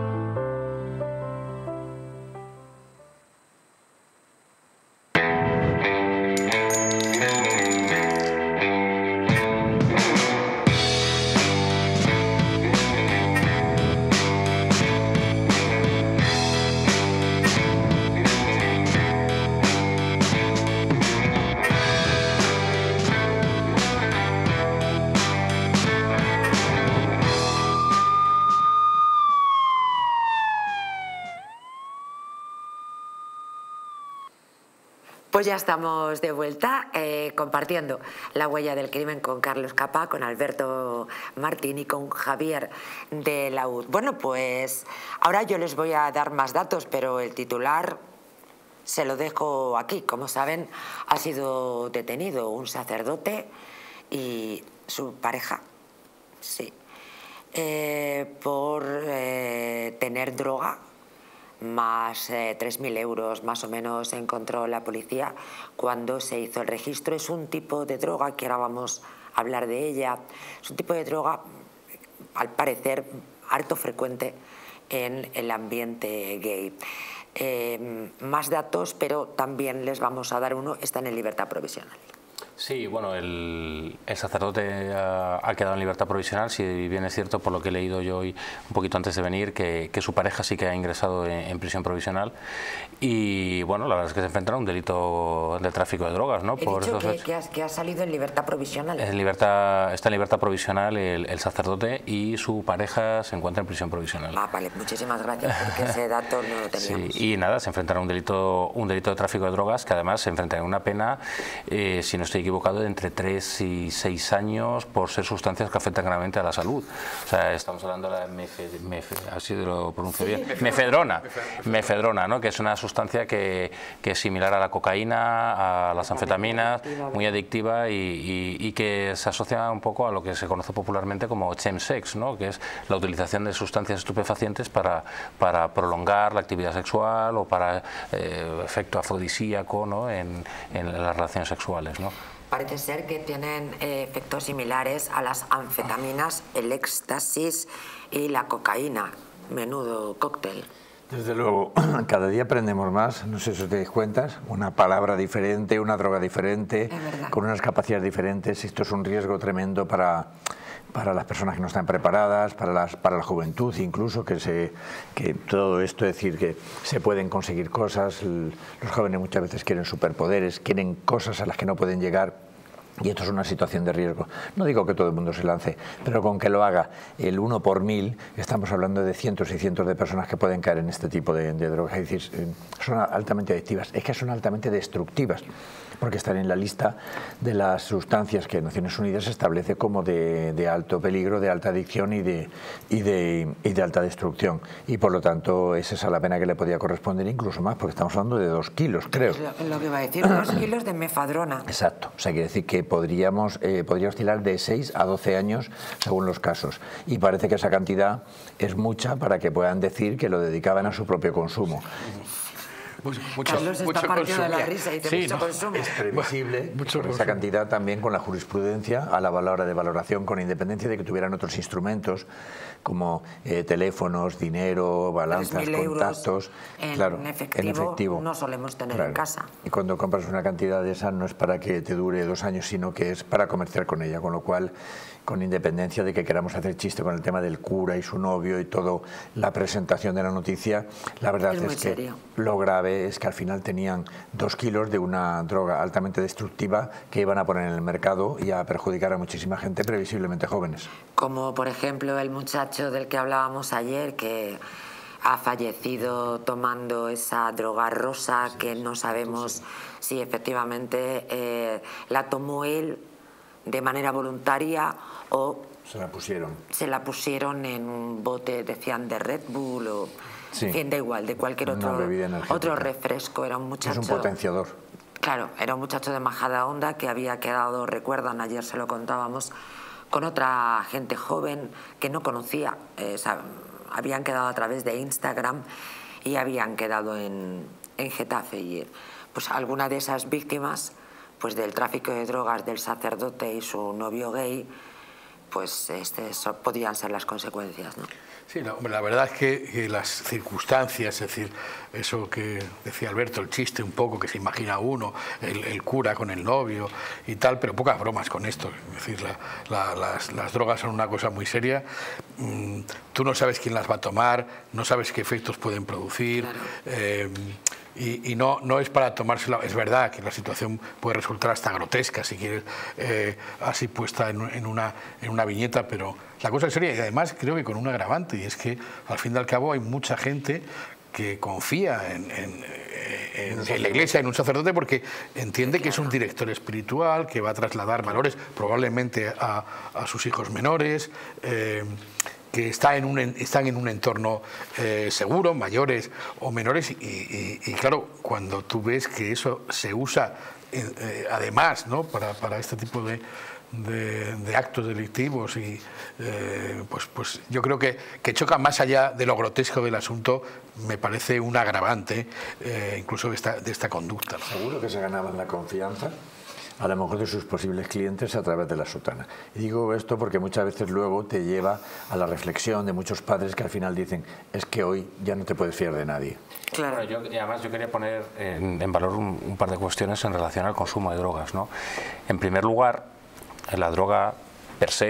Pues ya estamos de vuelta eh, compartiendo la huella del crimen con Carlos Capa, con Alberto Martín y con Javier de Laúd. Bueno, pues ahora yo les voy a dar más datos, pero el titular se lo dejo aquí. Como saben, ha sido detenido un sacerdote y su pareja, sí, eh, por eh, tener droga. Más eh, tres mil euros más o menos encontró la policía cuando se hizo el registro. Es un tipo de droga que ahora vamos a hablar de ella. Es un tipo de droga, al parecer, harto frecuente en el ambiente gay. Eh, más datos, pero también les vamos a dar uno, está en libertad provisional. Sí, bueno, el, el sacerdote ha, ha quedado en libertad provisional, si bien es cierto, por lo que he leído yo hoy un poquito antes de venir, que, que su pareja sí que ha ingresado en, en prisión provisional. Y bueno, la verdad es que se enfrenta a un delito de tráfico de drogas, ¿no? He por dicho esos que, que, has, que ha salido en libertad provisional. En libertad, está en libertad provisional el, el sacerdote y su pareja se encuentra en prisión provisional. Ah, vale, muchísimas gracias, porque ese dato no lo teníamos. Sí, y nada, se enfrentará a un delito, un delito de tráfico de drogas, que además se enfrentará a una pena, eh, si no estoy equivocado, equivocado, de entre tres y seis años por ser sustancias que afectan gravemente a la salud. O sea, estamos hablando de la mefe, mefe, así lo pronuncio bien, mefedrona, mefedrona, ¿no? Que es una sustancia que, que es similar a la cocaína, a las anfetaminas, muy adictiva y, y, y que se asocia un poco a lo que se conoce popularmente como chemsex, ¿no? Que es la utilización de sustancias estupefacientes para, para prolongar la actividad sexual o para eh, efecto afrodisíaco, ¿no? en, en las relaciones sexuales, ¿no? Parece ser que tienen eh, efectos similares a las anfetaminas, el éxtasis y la cocaína. Menudo cóctel. Desde luego, cada día aprendemos más, no sé si os dais cuenta, una palabra diferente, una droga diferente, con unas capacidades diferentes. Esto es un riesgo tremendo para, para las personas que no están preparadas, para, las, para la juventud incluso, que, se, que todo esto, es decir, que se pueden conseguir cosas, los jóvenes muchas veces quieren superpoderes, quieren cosas a las que no pueden llegar. Y esto es una situación de riesgo. No digo que todo el mundo se lance, pero con que lo haga el uno por mil, estamos hablando de cientos y cientos de personas que pueden caer en este tipo de, de drogas. Es decir, son altamente adictivas, es que son altamente destructivas, porque están en la lista de las sustancias que Naciones Unidas establece como de, de alto peligro, de alta adicción y de, y, de, y de alta destrucción. Y por lo tanto, es esa la pena que le podía corresponder, incluso más, porque estamos hablando de dos kilos, creo. Es lo, lo que iba a decir, dos kilos de mefedrona. Exacto, o sea, quiere decir que podríamos eh, podría oscilar de seis a doce años según los casos, y parece que esa cantidad es mucha para que puedan decir que lo dedicaban a su propio consumo. Mucho, mucho, Carlos está mucho partido de la risa y dice sí, mucho no, consumo. Es previsible mucho por esa cantidad también con la jurisprudencia a la hora de valoración, con independencia de que tuvieran otros instrumentos como eh, teléfonos, dinero, balanzas, contactos. En, claro, efectivo, en efectivo no solemos tener claro. en casa. Y cuando compras una cantidad de esa no es para que te dure dos años, sino que es para comerciar con ella, con lo cual, con independencia de que queramos hacer chiste con el tema del cura y su novio y todo, la presentación de la noticia, la verdad es, es que serio. Lo grave es que al final tenían dos kilos de una droga altamente destructiva que iban a poner en el mercado y a perjudicar a muchísima gente, previsiblemente jóvenes. Como por ejemplo el muchacho del que hablábamos ayer, que ha fallecido tomando esa droga rosa que no sabemos si efectivamente eh, la tomó él de manera voluntaria o se la pusieron. Se la pusieron en un bote, decían, de Red Bull o... Sí. En fin, da igual, de cualquier otro, otro refresco. Era un muchacho... Es un potenciador. Claro, era un muchacho de Majada Honda que había quedado, recuerdan, ayer se lo contábamos, con otra gente joven que no conocía. Eh, o sea, habían quedado a través de Instagram y habían quedado en, en Getafe. Y pues alguna de esas víctimas pues del tráfico de drogas del sacerdote y su novio gay, pues este, eso, podrían ser las consecuencias, ¿no? Sí, la, la verdad es que, que las circunstancias, es decir, eso que decía Alberto, el chiste un poco que se imagina uno, el, el cura con el novio y tal, pero pocas bromas con esto. Es decir, la, la, las, las drogas son una cosa muy seria. Mm, tú no sabes quién las va a tomar, no sabes qué efectos pueden producir. Claro. Eh, Y, y no, no es para tomársela, es verdad que la situación puede resultar hasta grotesca si quieres, eh, así puesta en, en, una, en una viñeta, pero la cosa es seria y además creo que con un agravante, y es que al fin y al cabo hay mucha gente que confía en, en, en, en la iglesia, en un sacerdote, porque entiende que es un director espiritual que va a trasladar valores probablemente a, a sus hijos menores, eh, que está en un, están en un entorno eh, seguro, mayores o menores, y, y, y claro, cuando tú ves que eso se usa eh, además, ¿no? para, para este tipo de, de, de actos delictivos, y eh, pues, pues yo creo que, que choca más allá de lo grotesco del asunto, me parece un agravante eh, incluso de esta, de esta conducta, ¿no? Seguro que se ganaban la confianza, a lo mejor de sus posibles clientes, a través de la sotana. Y digo esto porque muchas veces luego te lleva a la reflexión de muchos padres que al final dicen, es que hoy ya no te puedes fiar de nadie. Claro. Bueno, yo, y además yo quería poner en, en valor un, un par de cuestiones en relación al consumo de drogas, ¿no? En primer lugar, la droga per se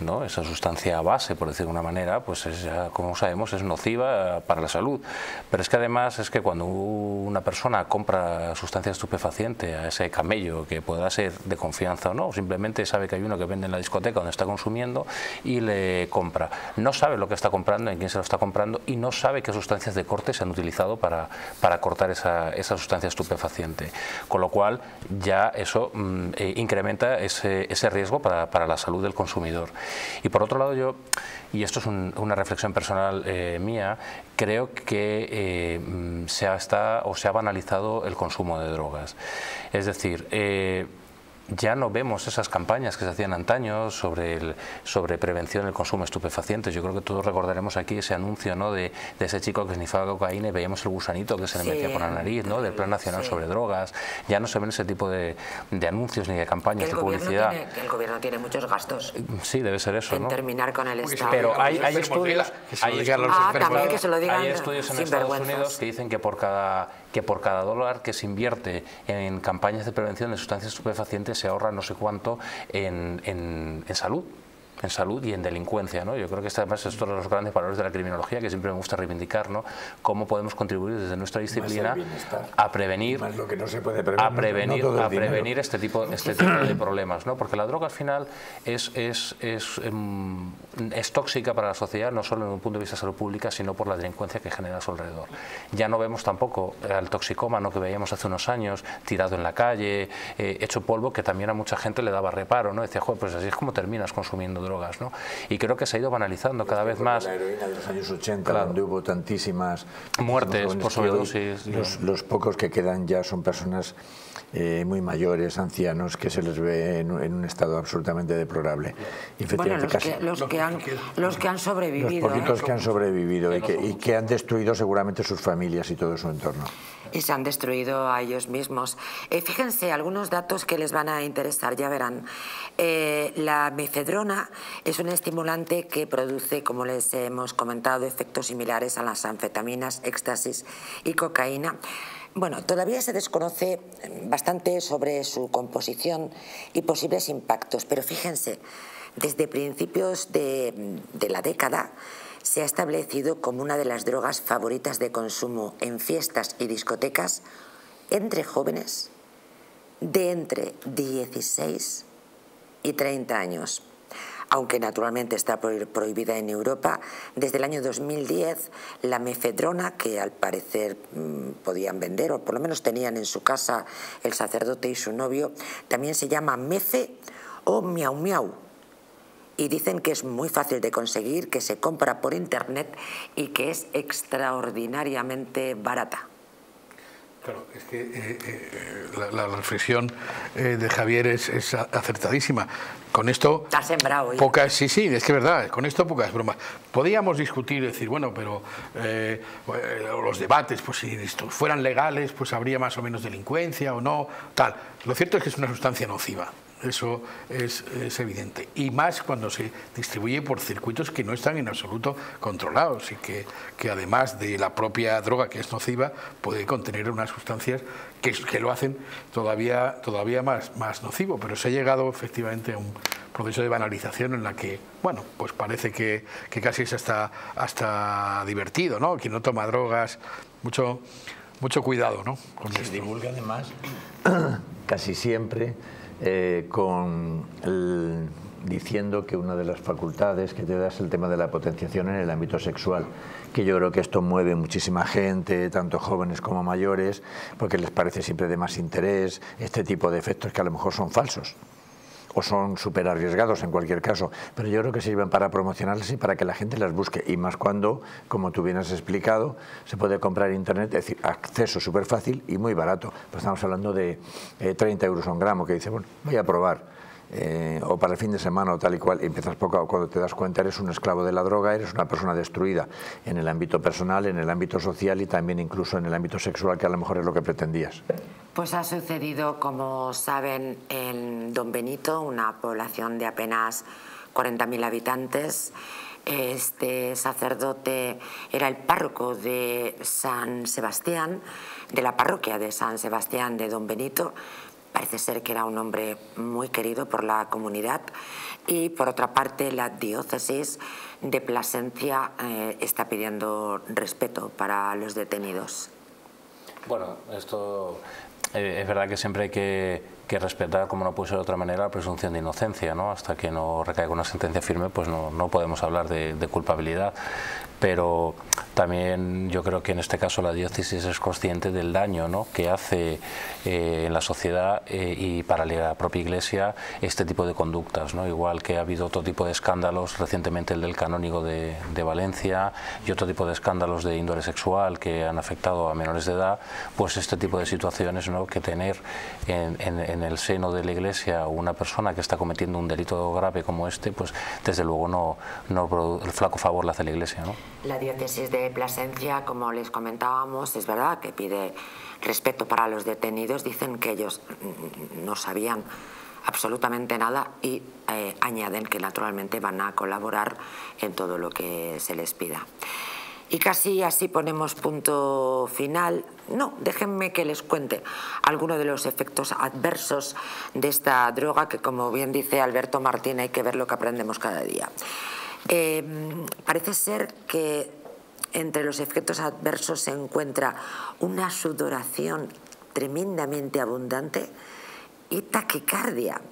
¿no? Esa sustancia base, por decir de una manera, pues es, como sabemos, es nociva para la salud. Pero es que además es que cuando una persona compra sustancia estupefaciente a ese camello, que pueda ser de confianza o no, simplemente sabe que hay uno que vende en la discoteca donde está consumiendo y le compra. No sabe lo que está comprando, en quién se lo está comprando, y no sabe qué sustancias de corte se han utilizado para, para cortar esa, esa sustancia estupefaciente. Con lo cual ya eso mm, eh, incrementa ese, ese riesgo para, para la salud del consumidor. Y por otro lado, yo, y esto es un, una reflexión personal eh, mía, creo que eh, se ha, está, o se ha banalizado el consumo de drogas. Es decir, eh, ya no vemos esas campañas que se hacían antaño sobre, el, sobre prevención del consumo de estupefacientes. Yo creo que todos recordaremos aquí ese anuncio, ¿no?, de, de ese chico que snifaba cocaína y veíamos el gusanito que se le sí, metía por la nariz, ¿no?, del Plan Nacional sí. sobre Drogas. Ya no se ven ese tipo de, de anuncios ni de campañas de publicidad. Tiene, que el gobierno tiene muchos gastos. Sí, debe ser eso, en ¿no? terminar con el Estado. Pero hay, hay estudios, hay estudios, ah, también que se lo digan hay estudios en Estados Unidos que dicen que por cada que por cada dólar que se invierte en campañas de prevención de sustancias estupefacientes se ahorra no sé cuánto en, en, en salud. en salud y en delincuencia, ¿no? Yo creo que este, además es uno de los grandes valores de la criminología que siempre me gusta reivindicar, ¿no? Cómo podemos contribuir desde nuestra disciplina a prevenir, más lo que no se puede prevenir, a prevenir, no a prevenir este tipo, este tipo de problemas, ¿no? Porque la droga al final es, es, es, um, es tóxica para la sociedad, no solo desde un punto de vista de salud pública, sino por la delincuencia que genera a su alrededor. Ya no vemos tampoco al toxicómano que veíamos hace unos años tirado en la calle, eh, hecho polvo, que también a mucha gente le daba reparo, ¿no? Decía, joder, pues así es como terminas consumiendo droga. Drogas, ¿no? Y creo que se ha ido banalizando cada vez más. La heroína de los años ochenta, claro, donde hubo tantísimas muertes por sobredosis. Los, los pocos que quedan ya son personas eh, muy mayores, ancianos, que se les ve en, en un estado absolutamente deplorable. Bueno, los, casi, que, los, que han, los que han sobrevivido. Los poquitos ¿eh? que han sobrevivido y que, y que han destruido seguramente sus familias y todo su entorno. Y se han destruido a ellos mismos. Eh, fíjense, algunos datos que les van a interesar, ya verán. Eh, la mefedrona es un estimulante que produce, como les hemos comentado, efectos similares a las anfetaminas, éxtasis y cocaína. Bueno, todavía se desconoce bastante sobre su composición y posibles impactos, pero fíjense, desde principios de, de la década se ha establecido como una de las drogas favoritas de consumo en fiestas y discotecas entre jóvenes de entre dieciséis y treinta años. Aunque naturalmente está prohibida en Europa, desde el año dos mil diez la mefedrona, que al parecer mmm, podían vender, o por lo menos tenían en su casa el sacerdote y su novio, también se llama mefe o miau miau. Y dicen que es muy fácil de conseguir, que se compra por internet y que es extraordinariamente barata. Claro, es que eh, eh, la, la reflexión eh, de Javier es, es acertadísima. Con esto, está sembrado, pocas, sí, sí, es que es verdad, con esto pocas bromas. Podíamos discutir, decir, bueno, pero eh, los debates, pues si esto fueran legales, pues habría más o menos delincuencia o no, tal. Lo cierto es que es una sustancia nociva. Eso es, es evidente. Y más cuando se distribuye por circuitos que no están en absoluto controlados y que, que además de la propia droga, que es nociva, puede contener unas sustancias que, que lo hacen todavía, todavía más, más nocivo. Pero se ha llegado efectivamente a un proceso de banalización en la que, bueno, pues parece que, que casi es hasta, hasta divertido, ¿no? Quien no toma drogas, mucho, mucho cuidado, ¿no? Con se divulga además casi siempre Eh, con el, diciendo que una de las facultades que te da es el tema de la potenciación en el ámbito sexual, que yo creo que esto mueve muchísima gente, tanto jóvenes como mayores, porque les parece siempre de más interés este tipo de efectos que a lo mejor son falsos o son súper arriesgados en cualquier caso, pero yo creo que sirven para promocionarlas y para que la gente las busque, y más cuando, como tú bien has explicado, se puede comprar en internet, es decir, acceso súper fácil y muy barato. Pues estamos hablando de eh, treinta euros a un gramo, que dice, bueno, voy a probar. Eh, o para el fin de semana o tal y cual, y empiezas poco a, cuando te das cuenta eres un esclavo de la droga, eres una persona destruida en el ámbito personal, en el ámbito social y también incluso en el ámbito sexual, que a lo mejor es lo que pretendías. Pues ha sucedido, como saben, en Don Benito, una población de apenas cuarenta mil habitantes. Este sacerdote era el párroco de San Sebastián, de la parroquia de San Sebastián de Don Benito. Parece ser que era un hombre muy querido por la comunidad y, por otra parte, la diócesis de Plasencia eh, está pidiendo respeto para los detenidos. Bueno, esto eh, es verdad que siempre hay que, que respetar, como no puede ser de otra manera, la presunción de inocencia, ¿no? Hasta que no recaiga una sentencia firme, pues no, no podemos hablar de, de culpabilidad. Pero también yo creo que en este caso la diócesis es consciente del daño, ¿no?, que hace eh, en la sociedad eh, y para la propia Iglesia este tipo de conductas, ¿no? Igual que ha habido otro tipo de escándalos, recientemente el del canónigo de, de Valencia y otro tipo de escándalos de índole sexual que han afectado a menores de edad, pues este tipo de situaciones, ¿no?, que tener en, en, en el seno de la Iglesia una persona que está cometiendo un delito grave como este, pues desde luego no, no el flaco favor le hace la Iglesia, ¿no? La diócesis de Plasencia, como les comentábamos, es verdad que pide respeto para los detenidos. Dicen que ellos no sabían absolutamente nada y eh, añaden que naturalmente van a colaborar en todo lo que se les pida. Y casi así ponemos punto final. No, déjenme que les cuente algunos de los efectos adversos de esta droga, que, como bien dice Alberto Martín, hay que ver lo que aprendemos cada día. Eh, parece ser que entre los efectos adversos se encuentra una sudoración tremendamente abundante y taquicardia.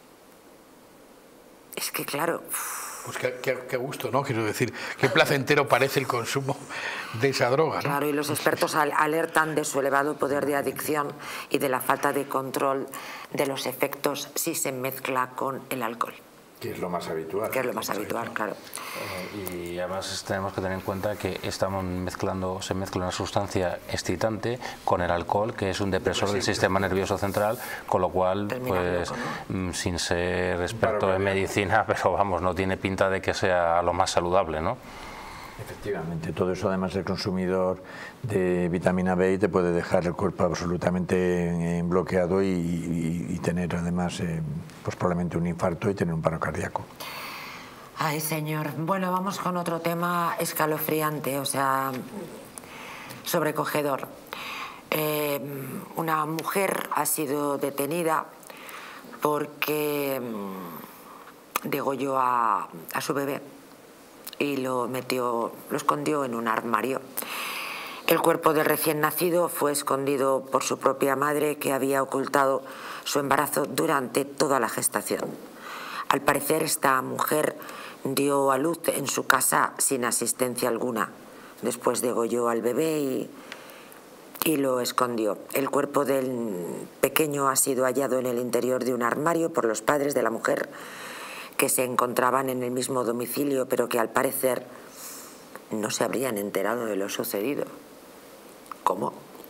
Es que claro... Pues qué, qué, qué gusto, ¿no? Quiero decir, qué placentero parece el consumo de esa droga, ¿no? Claro, y los expertos alertan de su elevado poder de adicción y de la falta de control de los efectos si se mezcla con el alcohol. Que es lo más habitual. Que es lo más habitual, claro. Eh, y además tenemos que tener en cuenta que estamos mezclando, se mezcla una sustancia excitante con el alcohol, que es un depresor del sistema nervioso central, con lo cual, pues, loco, ¿no?, sin ser experto en medicina, pero vamos, no tiene pinta de que sea lo más saludable, ¿no? Efectivamente, todo eso, además del consumidor de vitamina B, te puede dejar el cuerpo absolutamente bloqueado y, y, y tener además eh, pues probablemente un infarto y tener un paro cardíaco. Ay, señor. Bueno, vamos con otro tema escalofriante, o sea, sobrecogedor. Eh, una mujer ha sido detenida porque degolló a, a su bebé y lo metió, lo escondió en un armario. El cuerpo del recién nacido fue escondido por su propia madre, que había ocultado su embarazo durante toda la gestación. Al parecer, esta mujer dio a luz en su casa sin asistencia alguna. Después degolló al bebé y, y lo escondió. El cuerpo del pequeño ha sido hallado en el interior de un armario por los padres de la mujer, que se encontraban en el mismo domicilio, pero que al parecer no se habrían enterado de lo sucedido. ¿Cómo?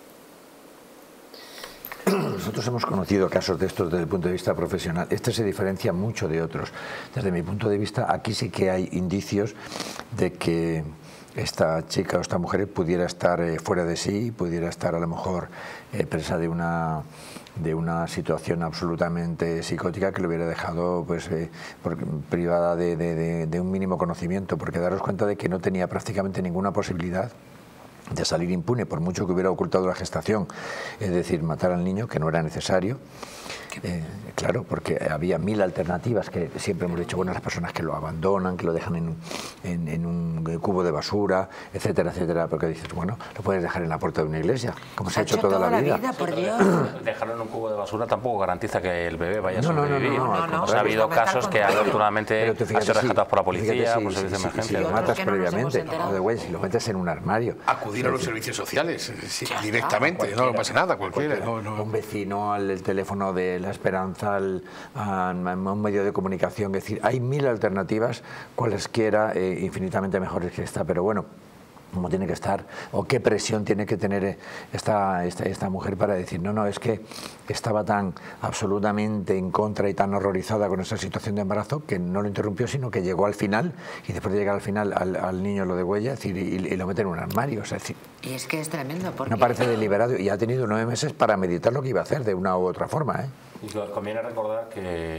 Nosotros hemos conocido casos de estos desde el punto de vista profesional. Este se diferencia mucho de otros. Desde mi punto de vista, aquí sí que hay indicios de que esta chica o esta mujer pudiera estar eh, fuera de sí, pudiera estar a lo mejor eh, presa de una... de una situación absolutamente psicótica que le hubiera dejado pues eh, por, privada de, de, de, de un mínimo conocimiento, porque daros cuenta de que no tenía prácticamente ninguna posibilidad de salir impune, por mucho que hubiera ocultado la gestación, es decir, matar al niño, que no era necesario. Eh, claro, porque había mil alternativas, que siempre hemos dicho, bueno, las personas que lo abandonan, que lo dejan en, en, en un cubo de basura, etcétera, etcétera, porque dices, bueno, lo puedes dejar en la puerta de una iglesia, como se ha hecho toda, toda la vida. vida por Dios. Dejarlo en un cubo de basura tampoco garantiza que el bebé vaya a no, sobrevivir. No, no, no, no, no, no, o sea, ha habido casos que afortunadamente han sido rescatados por la policía, sí, por servicios de emergencia. Si lo matas previamente, o de güey, si lo metes en un armario. Acudir a los servicios sociales, sí, directamente, no pasa nada, cualquiera. No, no. Un vecino, al teléfono de La Esperanza, al, a, a un medio de comunicación, es decir, hay mil alternativas, cualesquiera eh, infinitamente mejores que esta, pero bueno, cómo tiene que estar o qué presión tiene que tener esta, esta, esta mujer para decir, no, no, es que estaba tan absolutamente en contra y tan horrorizada con esa situación de embarazo que no lo interrumpió, sino que llegó al final, y después de llegar al final al, al niño lo degüella, es decir, y, y lo mete en un armario. O sea, es decir, y es que es tremendo porque... No parece deliberado, y ha tenido nueve meses para meditar lo que iba a hacer de una u otra forma, ¿eh? Y conviene recordar que... que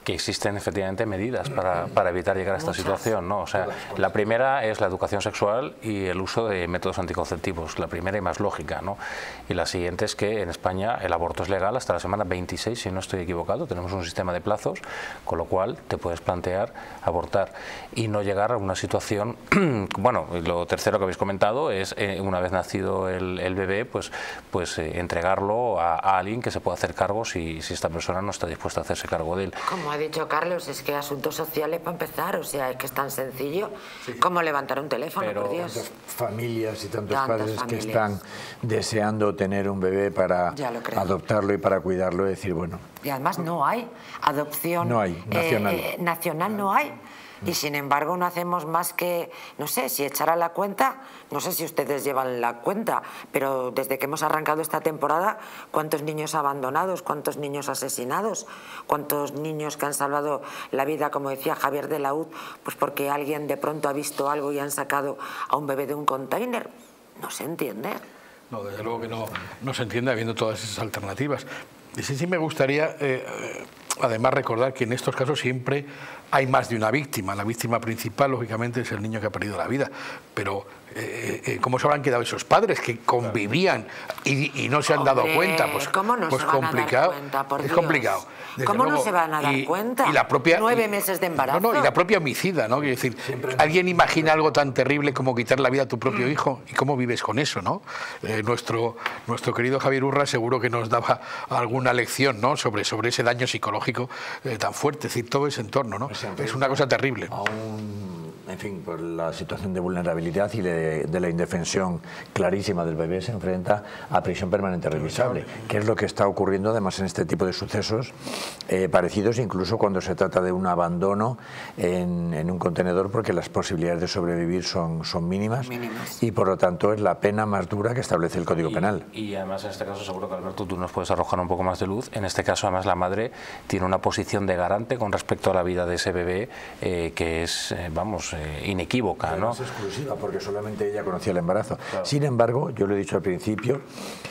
que existen efectivamente medidas para, para evitar llegar a esta situación, ¿no? O sea, la primera es la educación sexual y el uso de métodos anticonceptivos, la primera y más lógica, ¿no? Y la siguiente es que en España el aborto es legal hasta la semana veintiséis, si no estoy equivocado, tenemos un sistema de plazos, con lo cual te puedes plantear abortar y no llegar a una situación, bueno, lo tercero que habéis comentado es eh, una vez nacido el, el bebé, pues, pues eh, entregarlo a, a alguien que se pueda hacer cargo si, si esta persona no está dispuesta a hacerse cargo de él. Como ha dicho Carlos, es que asuntos sociales para empezar, o sea, es que es tan sencillo sí. como levantar un teléfono, pero por Dios. Tantas familias y tantos Tantas padres familias. que están deseando tener un bebé para adoptarlo y para cuidarlo, y decir, bueno... Y además no hay adopción no hay, nacional. Eh, nacional no hay. Y sin embargo no hacemos más que, no sé, si echar a la cuenta, no sé si ustedes llevan la cuenta, pero desde que hemos arrancado esta temporada, ¿cuántos niños abandonados, cuántos niños asesinados, cuántos niños que han salvado la vida, como decía Javier de la U, pues porque alguien de pronto ha visto algo y han sacado a un bebé de un container? No se entiende. No, desde luego que no, no se entiende habiendo todas esas alternativas. Y sí, sí me gustaría, eh, además, recordar que en estos casos siempre hay más de una víctima. La víctima principal, lógicamente, es el niño que ha perdido la vida. Pero, eh, eh, ¿cómo se habrán quedado esos padres que convivían y, y no se han Hombre, dado cuenta? Pues, ¿cómo no pues se van complicado. a dar cuenta, por es Dios? complicado. Desde ¿Cómo luego, no se van a dar y, cuenta? Y la propia, Nueve y, meses de embarazo. No, no, y la propia homicida, ¿no? Quiero decir, ¿alguien imagina algo tan terrible como quitar la vida a tu propio hijo? ¿Y cómo vives con eso, no? Eh, nuestro, nuestro querido Javier Urra seguro que nos daba alguna lección, ¿no? Sobre, sobre ese daño psicológico eh, tan fuerte, es decir, todo ese entorno, ¿no? Es una cosa terrible. Aún, en fin, por la situación de vulnerabilidad y de, de la indefensión clarísima del bebé, se enfrenta a prisión permanente revisable, que es lo que está ocurriendo además en este tipo de sucesos eh, parecidos, incluso cuando se trata de un abandono en, en un contenedor, porque las posibilidades de sobrevivir son, son mínimas, mínimas y por lo tanto es la pena más dura que establece el Código y, Penal. Y además en este caso seguro que Alberto tú nos puedes arrojar un poco más de luz. En este caso además la madre tiene una posición de garante con respecto a la vida de ese bebé eh, que es, eh, vamos, eh, inequívoca, ¿no? Es exclusiva porque solamente ella conocía el embarazo. Claro. Sin embargo, yo lo he dicho al principio,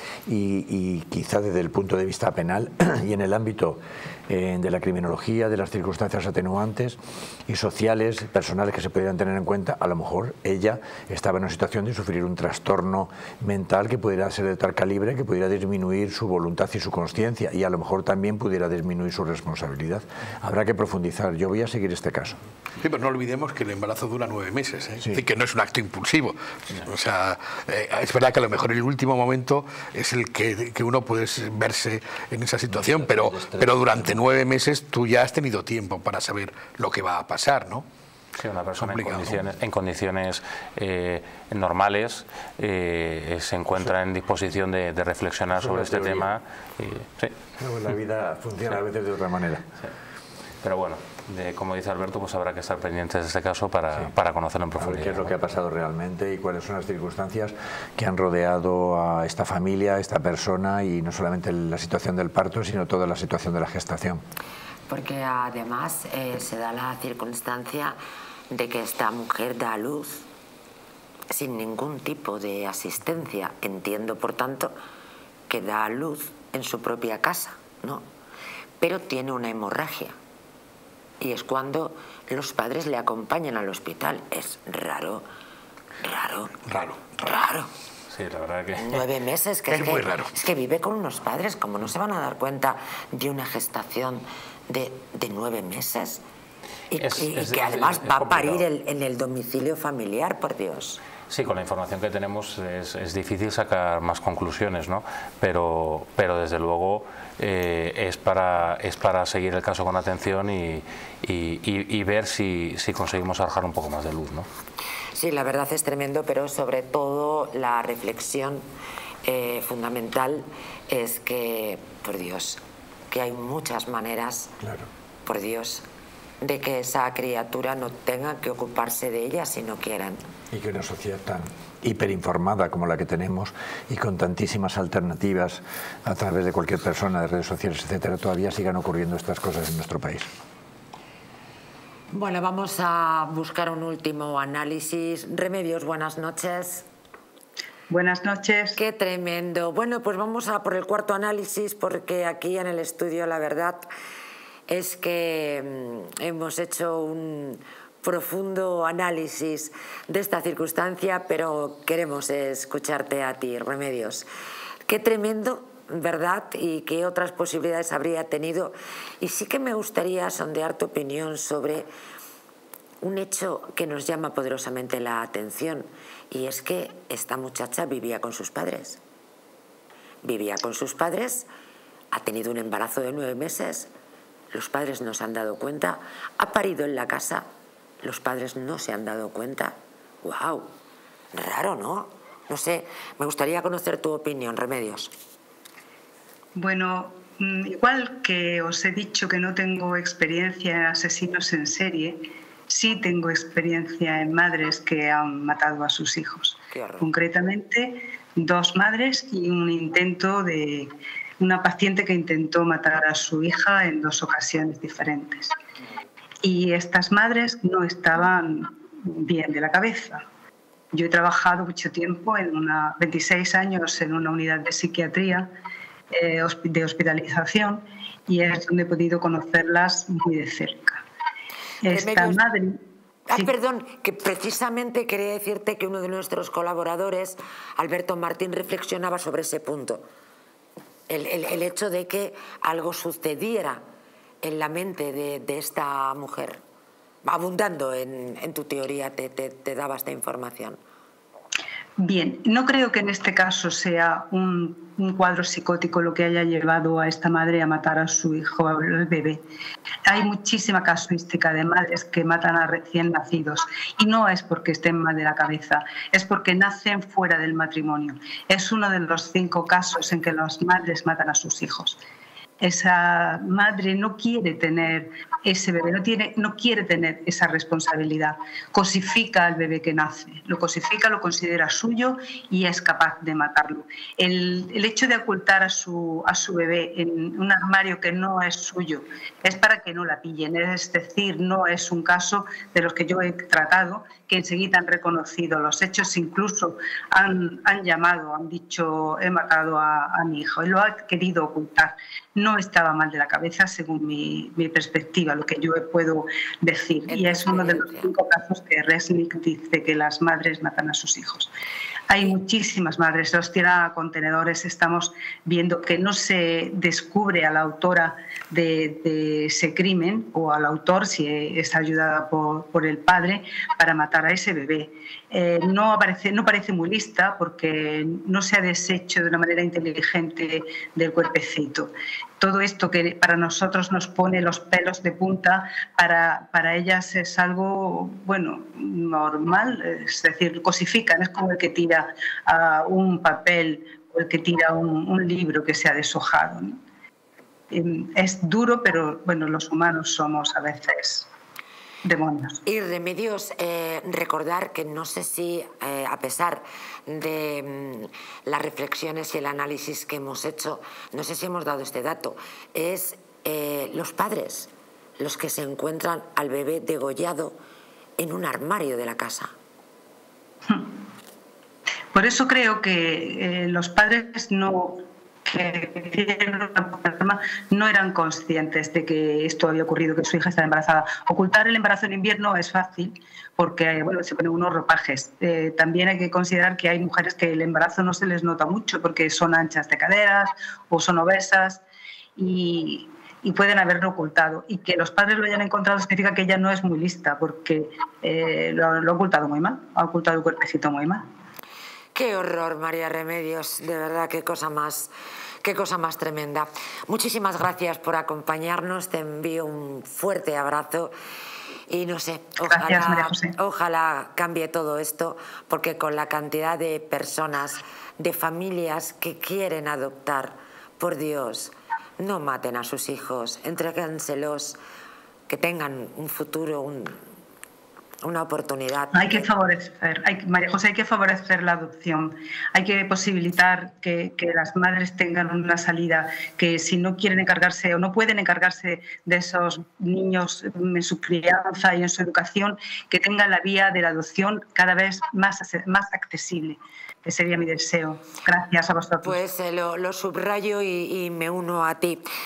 y, y quizá desde el punto de vista penal y en el ámbito eh, de la criminología, de las circunstancias atenuantes y sociales, personales que se pudieran tener en cuenta, a lo mejor ella estaba en una situación de sufrir un trastorno mental que pudiera ser de tal calibre que pudiera disminuir su voluntad y su consciencia, y a lo mejor también pudiera disminuir su responsabilidad. Habrá que profundizar. Yo voy a seguir este caso. Sí, pero no olvidemos que el embarazo dura nueve meses, ¿eh? Sí. Es decir, que no es un acto impulsivo. O sea, eh, es verdad que a lo mejor el último momento es el que, que uno puede verse en esa situación, pero, pero durante nueve meses tú ya has tenido tiempo para saber lo que va a pasar, ¿no? Sí, una persona en condiciones, en condiciones eh, normales eh, se encuentra en disposición de, de reflexionar sobre este tema. Y, sí. No, la vida funciona a veces de otra manera. Sí. Pero bueno, de, como dice Alberto, pues habrá que estar pendientes de este caso para, sí. para conocerlo en profundidad. Qué es lo que ha pasado realmente y cuáles son las circunstancias que han rodeado a esta familia, a esta persona, y no solamente la situación del parto, sino toda la situación de la gestación. Porque además eh, se da la circunstancia de que esta mujer da a luz sin ningún tipo de asistencia. Entiendo, por tanto, que da a luz en su propia casa, ¿no? Pero tiene una hemorragia. Y es cuando los padres le acompañan al hospital. Es raro, raro, raro, raro. Sí, la verdad que... Nueve meses, que es, es, muy que, raro. es que vive con unos padres, como no se van a dar cuenta de una gestación de, de nueve meses. Y, es, y, es, y que es, además es, es va a parir el, en el domicilio familiar, por Dios. Sí, con la información que tenemos es, es difícil sacar más conclusiones, ¿no? Pero, pero desde luego eh, es, para, es para seguir el caso con atención y, y, y, y ver si, si conseguimos arrojar un poco más de luz, ¿no? Sí, la verdad es tremendo, pero sobre todo la reflexión eh, fundamental es que, por Dios, que hay muchas maneras, claro. por Dios, de que esa criatura no tenga que ocuparse de ella si no quieran. Y que una sociedad tan hiperinformada como la que tenemos y con tantísimas alternativas a través de cualquier persona, de redes sociales, etcétera, todavía sigan ocurriendo estas cosas en nuestro país. Bueno, vamos a buscar un último análisis. Remedios, buenas noches. Buenas noches. Qué tremendo. Bueno, pues vamos a por el cuarto análisis, porque aquí en el estudio, la verdad, es que hemos hecho un profundo análisis de esta circunstancia, pero queremos escucharte a ti, Remedios. Qué tremendo, ¿verdad? Y qué otras posibilidades habría tenido. Y sí que me gustaría sondear tu opinión sobre un hecho que nos llama poderosamente la atención, y es que esta muchacha vivía con sus padres. Vivía con sus padres, ha tenido un embarazo de nueve meses, los padres no se han dado cuenta, ha parido en la casa, los padres no se han dado cuenta. ¡Wow! Raro, ¿no? No sé, me gustaría conocer tu opinión, Remedios. Bueno, igual que os he dicho que no tengo experiencia en asesinos en serie, sí tengo experiencia en madres que han matado a sus hijos. Concretamente, dos madres y un intento de una paciente que intentó matar a su hija en dos ocasiones diferentes. Y estas madres no estaban bien de la cabeza. Yo he trabajado mucho tiempo, en una, veintiséis años, en una unidad de psiquiatría, eh, de hospitalización, y es donde he podido conocerlas muy de cerca. Esta Remedios... madre... Ah, sí. Perdón, que precisamente quería decirte que uno de nuestros colaboradores, Alberto Martín, reflexionaba sobre ese punto. El, el, el hecho de que algo sucediera en la mente de, de esta mujer. Abundando en, en tu teoría, te, te, te daba esta información. Bien, no creo que en este caso sea un, un cuadro psicótico lo que haya llevado a esta madre a matar a su hijo, al bebé. Hay muchísima casuística de madres que matan a recién nacidos, y no es porque estén mal de la cabeza, es porque nacen fuera del matrimonio. Es uno de los cinco casos en que las madres matan a sus hijos. Esa madre no quiere tener ese bebé, no, tiene, no quiere tener esa responsabilidad. Cosifica al bebé que nace, lo cosifica, lo considera suyo y es capaz de matarlo. El, el hecho de ocultar a su, a su bebé en un armario que no es suyo es para que no la pillen, es decir, no es un caso de los que yo he tratado que enseguida han reconocido los hechos, incluso han, han llamado, han dicho, he matado a, a mi hijo, y lo ha querido ocultar. No estaba mal de la cabeza, según mi, mi perspectiva, lo que yo puedo decir. Y es uno de los cinco casos que Resnick dice que las madres matan a sus hijos. Hay muchísimas madres, los tiracontenedores, estamos viendo que no se descubre a la autora de, de ese crimen, o al autor, si es ayudada por, por el padre, para matar a ese bebé. Eh, no, aparece, no parece muy lista porque no se ha deshecho de una manera inteligente del cuerpecito. Todo esto que para nosotros nos pone los pelos de punta, para, para ellas es algo, bueno, normal, es decir, cosifican, es como el que tira uh, un papel o el que tira un, un libro que se ha deshojado, ¿no? Es duro, pero bueno, los humanos somos a veces demonios. Y Remedios, eh, recordar que no sé si, eh, a pesar de mm, las reflexiones y el análisis que hemos hecho, no sé si hemos dado este dato, es eh, los padres los que se encuentran al bebé degollado en un armario de la casa. Por eso creo que eh, los padres no... que no eran conscientes de que esto había ocurrido, que su hija estaba embarazada. Ocultar el embarazo en invierno es fácil porque bueno, se ponen unos ropajes. Eh, también hay que considerar que hay mujeres que el embarazo no se les nota mucho porque son anchas de caderas o son obesas y, y pueden haberlo ocultado. Y que los padres lo hayan encontrado significa que ella no es muy lista porque eh, lo, lo ha ocultado muy mal, ha ocultado el cuerpecito muy mal. Qué horror, María Remedios, de verdad, qué cosa más, qué cosa más tremenda. Muchísimas gracias por acompañarnos, te envío un fuerte abrazo y no sé, ojalá, gracias, María José. Ojalá cambie todo esto, porque con la cantidad de personas, de familias que quieren adoptar, por Dios, no maten a sus hijos, entréguenselos, que tengan un futuro, un... una oportunidad. Hay que favorecer, hay, María José, hay que favorecer la adopción, hay que posibilitar que, que las madres tengan una salida, que si no quieren encargarse o no pueden encargarse de esos niños en su crianza y en su educación, que tengan la vía de la adopción cada vez más, más accesible. Que sería mi deseo. Gracias a vosotros. Pues eh, lo, lo subrayo y, y me uno a ti.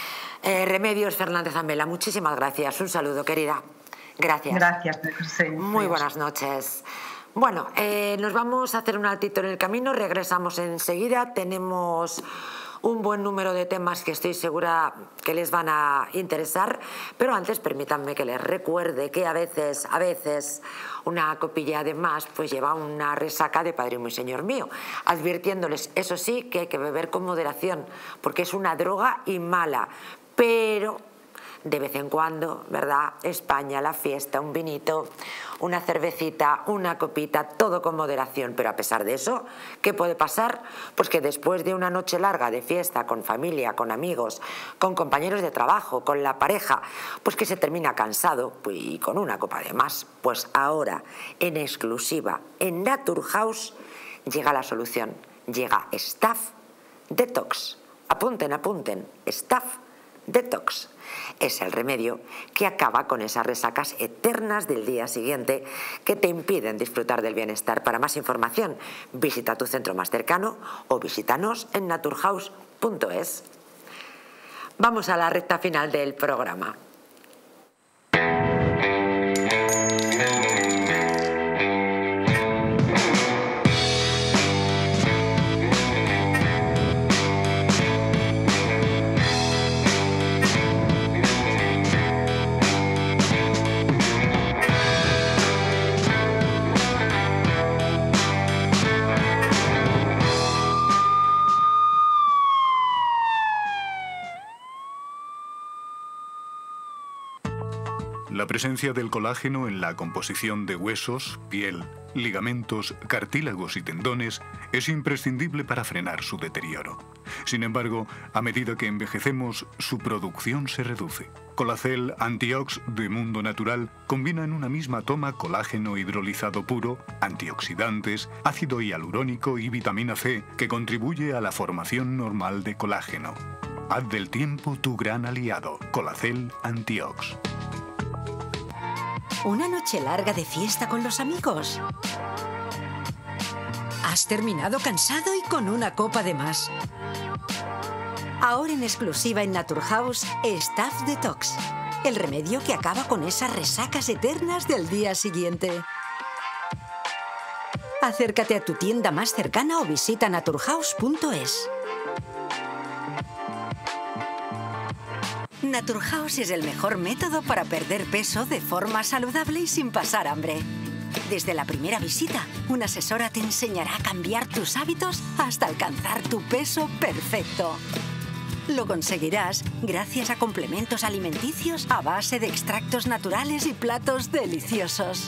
Eh, Remedios Fernández Amela, muchísimas gracias. Un saludo, querida. Gracias. Gracias, sí, Muy buenas noches. Bueno, eh, nos vamos a hacer un altito en el camino, regresamos enseguida. Tenemos un buen número de temas que estoy segura que les van a interesar, pero antes permítanme que les recuerde que a veces, a veces una copilla de más pues lleva una resaca de Padre Mío y Señor Mío, advirtiéndoles, eso sí, que hay que beber con moderación, porque es una droga y mala, pero de vez en cuando, ¿verdad? España, la fiesta, un vinito, una cervecita, una copita, todo con moderación. Pero a pesar de eso, ¿qué puede pasar? Pues que después de una noche larga de fiesta, con familia, con amigos, con compañeros de trabajo, con la pareja, pues que se termina cansado pues, y con una copa de más. Pues ahora, en exclusiva, en Naturhaus, llega la solución. Llega Staph Detox. Apunten, apunten. Staph Detox. Es el remedio que acaba con esas resacas eternas del día siguiente que te impiden disfrutar del bienestar. Para más información, visita tu centro más cercano o visítanos en naturhaus punto es. Vamos a la recta final del programa. La presencia del colágeno en la composición de huesos, piel, ligamentos, cartílagos y tendones es imprescindible para frenar su deterioro. Sin embargo, a medida que envejecemos, su producción se reduce. Colacel Antiox de Mundo Natural combina en una misma toma colágeno hidrolizado puro, antioxidantes, ácido hialurónico y vitamina C que contribuye a la formación normal de colágeno. Haz del tiempo tu gran aliado. Colacel Antiox. ¿Una noche larga de fiesta con los amigos? ¿Has terminado cansado y con una copa de más? Ahora en exclusiva en Naturhaus, Staph Detox. El remedio que acaba con esas resacas eternas del día siguiente. Acércate a tu tienda más cercana o visita naturhaus punto es. Naturhaus es el mejor método para perder peso de forma saludable y sin pasar hambre. Desde la primera visita, una asesora te enseñará a cambiar tus hábitos hasta alcanzar tu peso perfecto. Lo conseguirás gracias a complementos alimenticios a base de extractos naturales y platos deliciosos.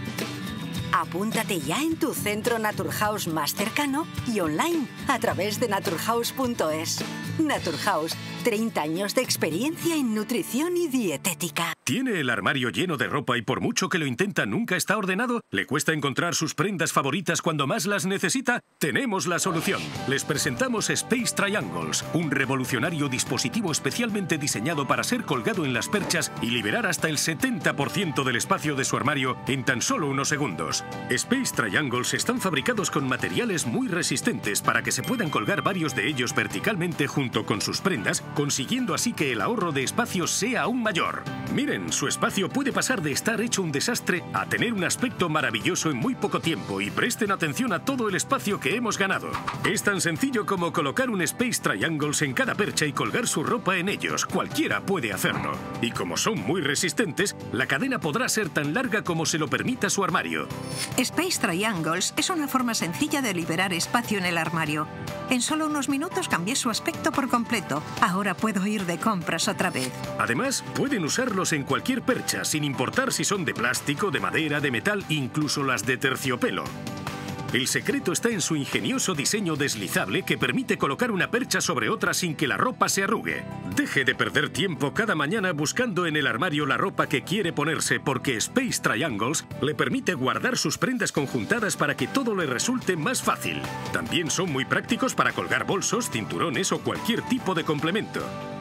Apúntate ya en tu centro Naturhaus más cercano y online a través de naturhaus punto es. Naturhaus, treinta años de experiencia en nutrición y dietética. ¿Tiene el armario lleno de ropa y por mucho que lo intenta nunca está ordenado? ¿Le cuesta encontrar sus prendas favoritas cuando más las necesita? Tenemos la solución. Les presentamos Space Triangles, un revolucionario dispositivo especialmente diseñado para ser colgado en las perchas y liberar hasta el setenta por ciento del espacio de su armario en tan solo unos segundos. Space Triangles están fabricados con materiales muy resistentes para que se puedan colgar varios de ellos verticalmente junto con sus prendas, consiguiendo así que el ahorro de espacio sea aún mayor. Miren, su espacio puede pasar de estar hecho un desastre a tener un aspecto maravilloso en muy poco tiempo y presten atención a todo el espacio que hemos ganado. Es tan sencillo como colocar un Space Triangles en cada percha y colgar su ropa en ellos. Cualquiera puede hacerlo. Y como son muy resistentes, la cadena podrá ser tan larga como se lo permita su armario. Space Triangles es una forma sencilla de liberar espacio en el armario. En solo unos minutos cambié su aspecto por completo. Ahora puedo ir de compras otra vez. Además, pueden usarlos en cualquier percha, sin importar si son de plástico, de madera, de metal, incluso las de terciopelo. El secreto está en su ingenioso diseño deslizable que permite colocar una percha sobre otra sin que la ropa se arrugue. Deje de perder tiempo cada mañana buscando en el armario la ropa que quiere ponerse, porque Space Triangles le permite guardar sus prendas conjuntadas para que todo le resulte más fácil. También son muy prácticos para colgar bolsos, cinturones o cualquier tipo de complemento.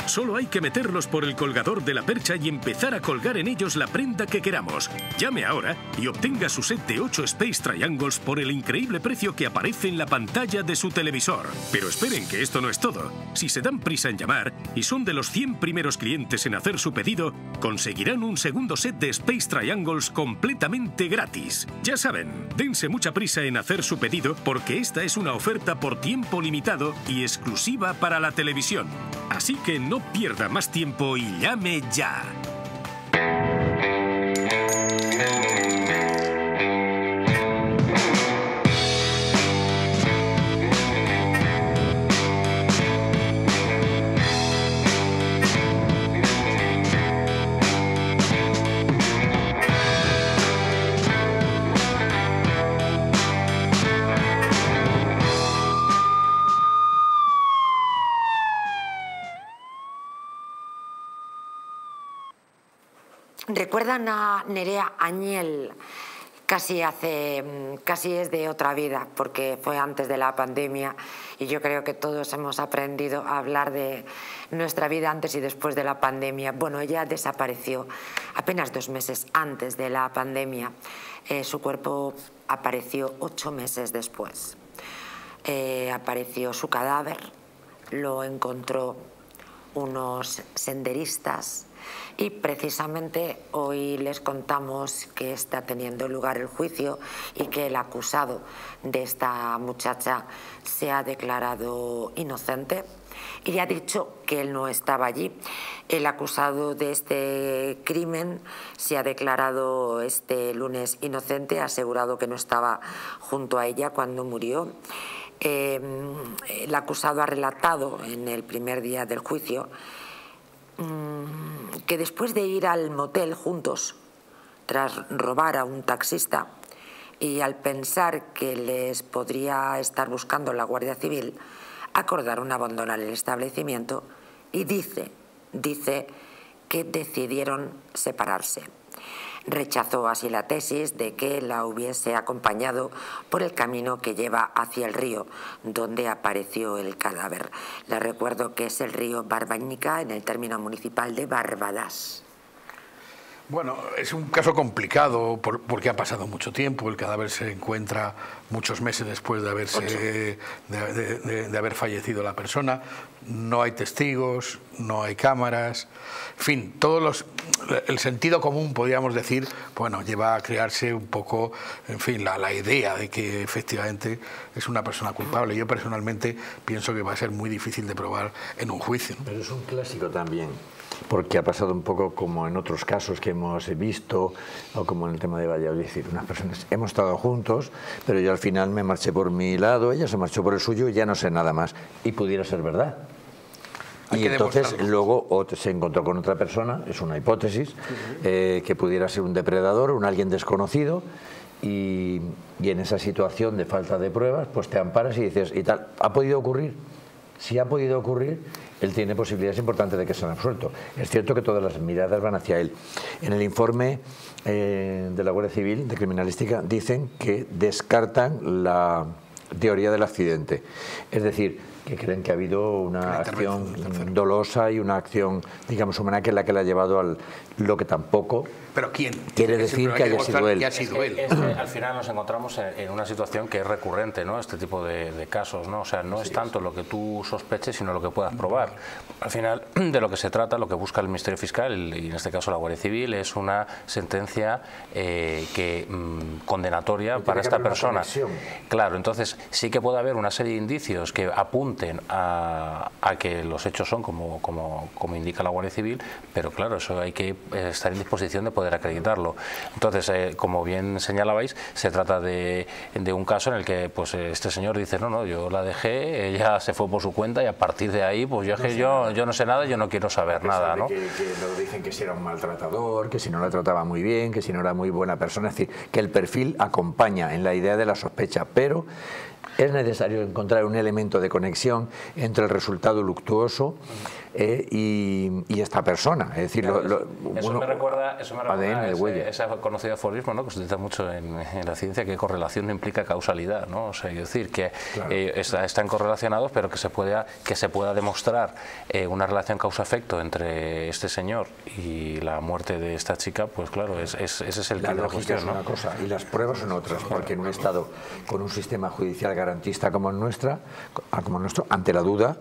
Solo hay que meterlos por el colgador de la percha y empezar a colgar en ellos la prenda que queramos. Llame ahora y obtenga su set de ocho Space Triangles por el increíble precio que aparece en la pantalla de su televisor. Pero esperen, que esto no es todo. Si se dan prisa en llamar y son de los cien primeros clientes en hacer su pedido, conseguirán un segundo set de Space Triangles completamente gratis. Ya saben, dense mucha prisa en hacer su pedido porque esta es una oferta por tiempo limitado y exclusiva para la televisión. Así que no pierda más tiempo y llame ya. ¿Recuerdan a Nerea Añel? Casi hace, casi es de otra vida, porque fue antes de la pandemia y yo creo que todos hemos aprendido a hablar de nuestra vida antes y después de la pandemia. Bueno, ella desapareció apenas dos meses antes de la pandemia. Eh, su cuerpo apareció ocho meses después. Eh, apareció su cadáver, lo encontró unos senderistas. Y precisamente hoy les contamos que está teniendo lugar el juicio y que el acusado de esta muchacha se ha declarado inocente y ha dicho que él no estaba allí. El acusado de este crimen se ha declarado este lunes inocente, ha asegurado que no estaba junto a ella cuando murió. Eh, el acusado ha relatado en el primer día del juicio que después de ir al motel juntos tras robar a un taxista y al pensar que les podría estar buscando la Guardia Civil, acordaron abandonar el establecimiento y dice, dice que decidieron separarse. Rechazó así la tesis de que la hubiese acompañado por el camino que lleva hacia el río, donde apareció el cadáver. Les recuerdo que es el río Barbañica, en el término municipal de Barbadas. Bueno, es un caso complicado por, porque ha pasado mucho tiempo. El cadáver se encuentra muchos meses después de, haberse, de, de, de, de haber fallecido la persona. No hay testigos, no hay cámaras. En fin, todos los, el sentido común, podríamos decir, bueno, lleva a crearse un poco, en fin, la, la idea de que efectivamente es una persona culpable. Yo personalmente pienso que va a ser muy difícil de probar en un juicio, ¿no? Pero es un clásico también, porque ha pasado un poco como en otros casos que hemos visto, o como en el tema de Valladolid, es decir, unas personas, hemos estado juntos, pero yo al final me marché por mi lado, ella se marchó por el suyo y ya no sé nada más, y pudiera ser verdad. Y entonces luego se encontró con otra persona, es una hipótesis, uh-huh. eh, que pudiera ser un depredador, un alguien desconocido, y, y en esa situación de falta de pruebas, pues te amparas y dices, y tal, ¿ha podido ocurrir? Si ha podido ocurrir, él tiene posibilidades importantes de que sea absuelto. Es cierto que todas las miradas van hacia él. En el informe eh, de la Guardia Civil de Criminalística dicen que descartan la teoría del accidente. Es decir, que creen que ha habido una acción dolosa y una acción, digamos, humana, que es la que le ha llevado al lo que tampoco ¿Pero quién? quiere decir que, que haya sido él. Que ha sido él. Es que, es que al final nos encontramos en, en una situación que es recurrente, ¿no? Este tipo de, de casos, ¿no? O sea, no sí, es tanto lo que tú sospeches, sino lo que puedas probar. Al final, de lo que se trata, lo que busca el Ministerio Fiscal, y en este caso la Guardia Civil, es una sentencia eh, que mmm, condenatoria para esta persona. Claro, entonces sí que puede haber una serie de indicios que apunten a, a que los hechos son como, como, como indica la Guardia Civil, pero claro, eso hay que estar en disposición de poder acreditarlo. Entonces, eh, como bien señalabais, se trata de, de un caso en el que pues este señor dice, no, no, yo la dejé, ella se fue por su cuenta y a partir de ahí, pues yo, no que yo, yo no sé nada, yo no quiero saber nada, ¿no? Que, que luego dicen que si era un maltratador, que si no la trataba muy bien, que si no era muy buena persona, es decir, que el perfil acompaña en la idea de la sospecha, pero es necesario encontrar un elemento de conexión entre el resultado luctuoso eh, y, y esta persona. Es decir, claro, lo, lo, eso, uno, me recuerda, eso me recuerda A D N de huella. ese, ese conocido aforismo, ¿no?, que se utiliza mucho en, en la ciencia, que correlación no implica causalidad, ¿no? O sea, es decir, que claro. eh, está, están correlacionados, pero que se pueda, que se pueda demostrar eh, una relación causa-efecto entre este señor y la muerte de esta chica, pues claro, es, es, ese es el la de la cuestión, es ¿no? una cosa y las pruebas son otras, porque en un Estado con un sistema judicial garantista como el nuestra, como el nuestro, ante la duda,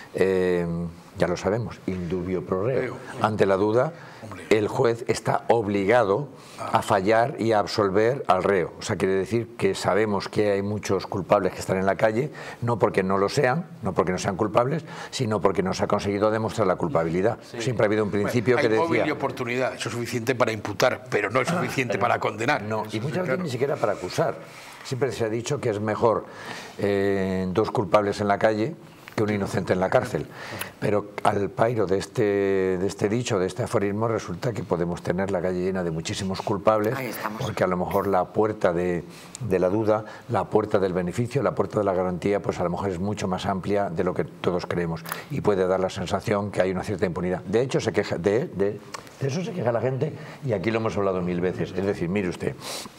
eh, ya lo sabemos, indubio pro reo, ante la duda, el juez está obligado a fallar y a absolver al reo. O sea, quiere decir que sabemos que hay muchos culpables que están en la calle, no porque no lo sean, no porque no sean culpables, sino porque no se ha conseguido demostrar la culpabilidad. Sí. Siempre ha habido un principio bueno, que decía... Hay móvil y oportunidad, eso es suficiente para imputar, pero no es suficiente pero, para condenar. No, y muchas veces ni siquiera para acusar. Siempre se ha dicho que es mejor eh, dos culpables en la calle que un inocente en la cárcel. Pero al pairo de este, de este dicho, de este aforismo, resulta que podemos tener la calle llena de muchísimos culpables, porque a lo mejor la puerta de, de la duda, la puerta del beneficio, la puerta de la garantía, pues a lo mejor es mucho más amplia de lo que todos creemos y puede dar la sensación que hay una cierta impunidad. De hecho, se queja, de, de, de eso se queja la gente y aquí lo hemos hablado mil veces. Es decir, mire usted,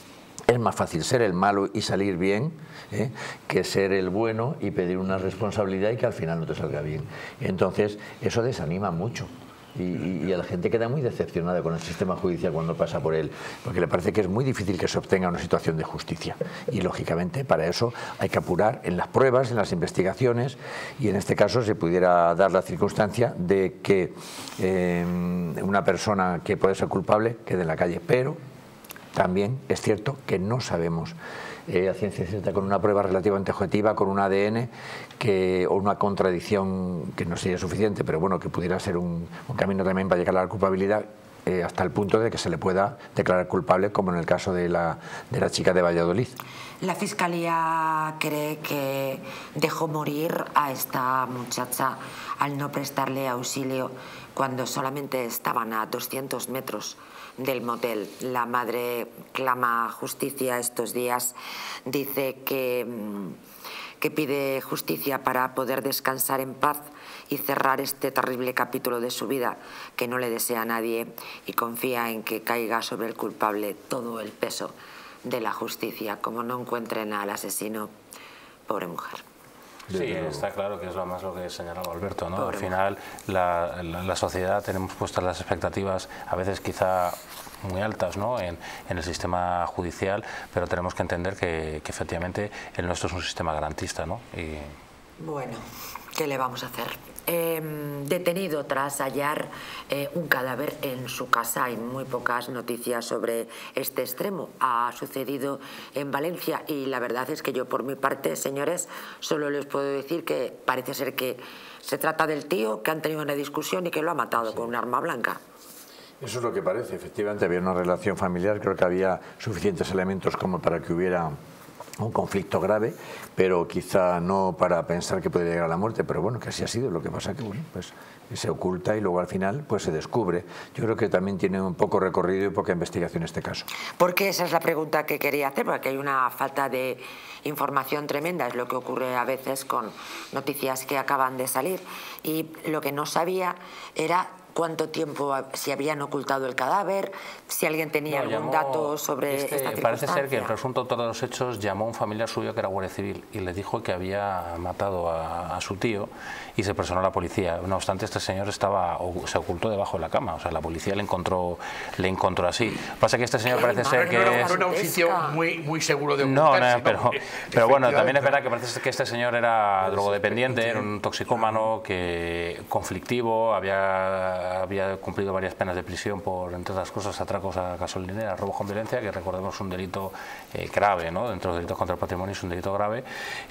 es más fácil ser el malo y salir bien, ¿eh?, que ser el bueno y pedir una responsabilidad y que al final no te salga bien. Entonces, eso desanima mucho. Y, y, y la gente queda muy decepcionada con el sistema judicial cuando pasa por él, porque le parece que es muy difícil que se obtenga una situación de justicia. Y, lógicamente, para eso hay que apurar en las pruebas, en las investigaciones, y en este caso se pudiera dar la circunstancia de que eh, una persona que puede ser culpable quede en la calle, pero también es cierto que no sabemos eh, a ciencia cierta, con una prueba relativamente objetiva, con un A D N que, o una contradicción que no sería suficiente, pero bueno, que pudiera ser un, un camino también para llegar a la culpabilidad, eh, hasta el punto de que se le pueda declarar culpable, como en el caso de la, de la chica de Valladolid. La Fiscalía cree que dejó morir a esta muchacha al no prestarle auxilio cuando solamente estaban a doscientos metros del motel. La madre clama justicia estos días, dice que, que pide justicia para poder descansar en paz y cerrar este terrible capítulo de su vida que no le desea a nadie, y confía en que caiga sobre el culpable todo el peso de la justicia, como no encuentren al asesino. Pobre mujer. Sí, está claro que es lo más lo que señalaba Alberto, ¿no? Al final la, la, la sociedad tenemos puestas las expectativas a veces quizá muy altas, ¿no?, en, en el sistema judicial, pero tenemos que entender que, que efectivamente el nuestro es un sistema garantista, ¿no? Y... Bueno, ¿qué le vamos a hacer? Eh, detenido tras hallar eh, un cadáver en su casa. Hay muy pocas noticias sobre este extremo. Ha sucedido en Valencia y la verdad es que yo, por mi parte, señores, solo les puedo decir que parece ser que se trata del tío que han tenido una discusión y que lo ha matado sí. con un arma blanca. Eso es lo que parece. Efectivamente había una relación familiar, creo que había suficientes elementos como para que hubiera un conflicto grave, pero quizá no para pensar que podría llegar a la muerte, pero bueno, que así ha sido. Lo que pasa que bueno, pues se oculta y luego al final pues se descubre. Yo creo que también tiene un poco recorrido y poca investigación este caso. Porque esa es la pregunta que quería hacer, porque hay una falta de información tremenda, es lo que ocurre a veces con noticias que acaban de salir, y lo que no sabía era cuánto tiempo, si habían ocultado el cadáver, si alguien tenía no, algún llamó, dato sobre este, esta circunstancia. Parece ser que el presunto autor de los hechos llamó a un familiar suyo que era guardia civil y le dijo que había matado a, a su tío y se personó a la policía. No obstante, este señor estaba se ocultó debajo de la cama, o sea, la policía le encontró le encontró así. Pasa que este señor parece ser que... No era, no era un sitio muy, muy seguro de ocultarse. No, no, pero, pero bueno, también es verdad que parece que este señor era drogodependiente, era un toxicómano, que conflictivo, había había cumplido varias penas de prisión por, entre otras cosas, atracos a gasolineras, robos con violencia, que recordemos es un delito eh, grave, ¿no? Dentro de los delitos contra el patrimonio es un delito grave.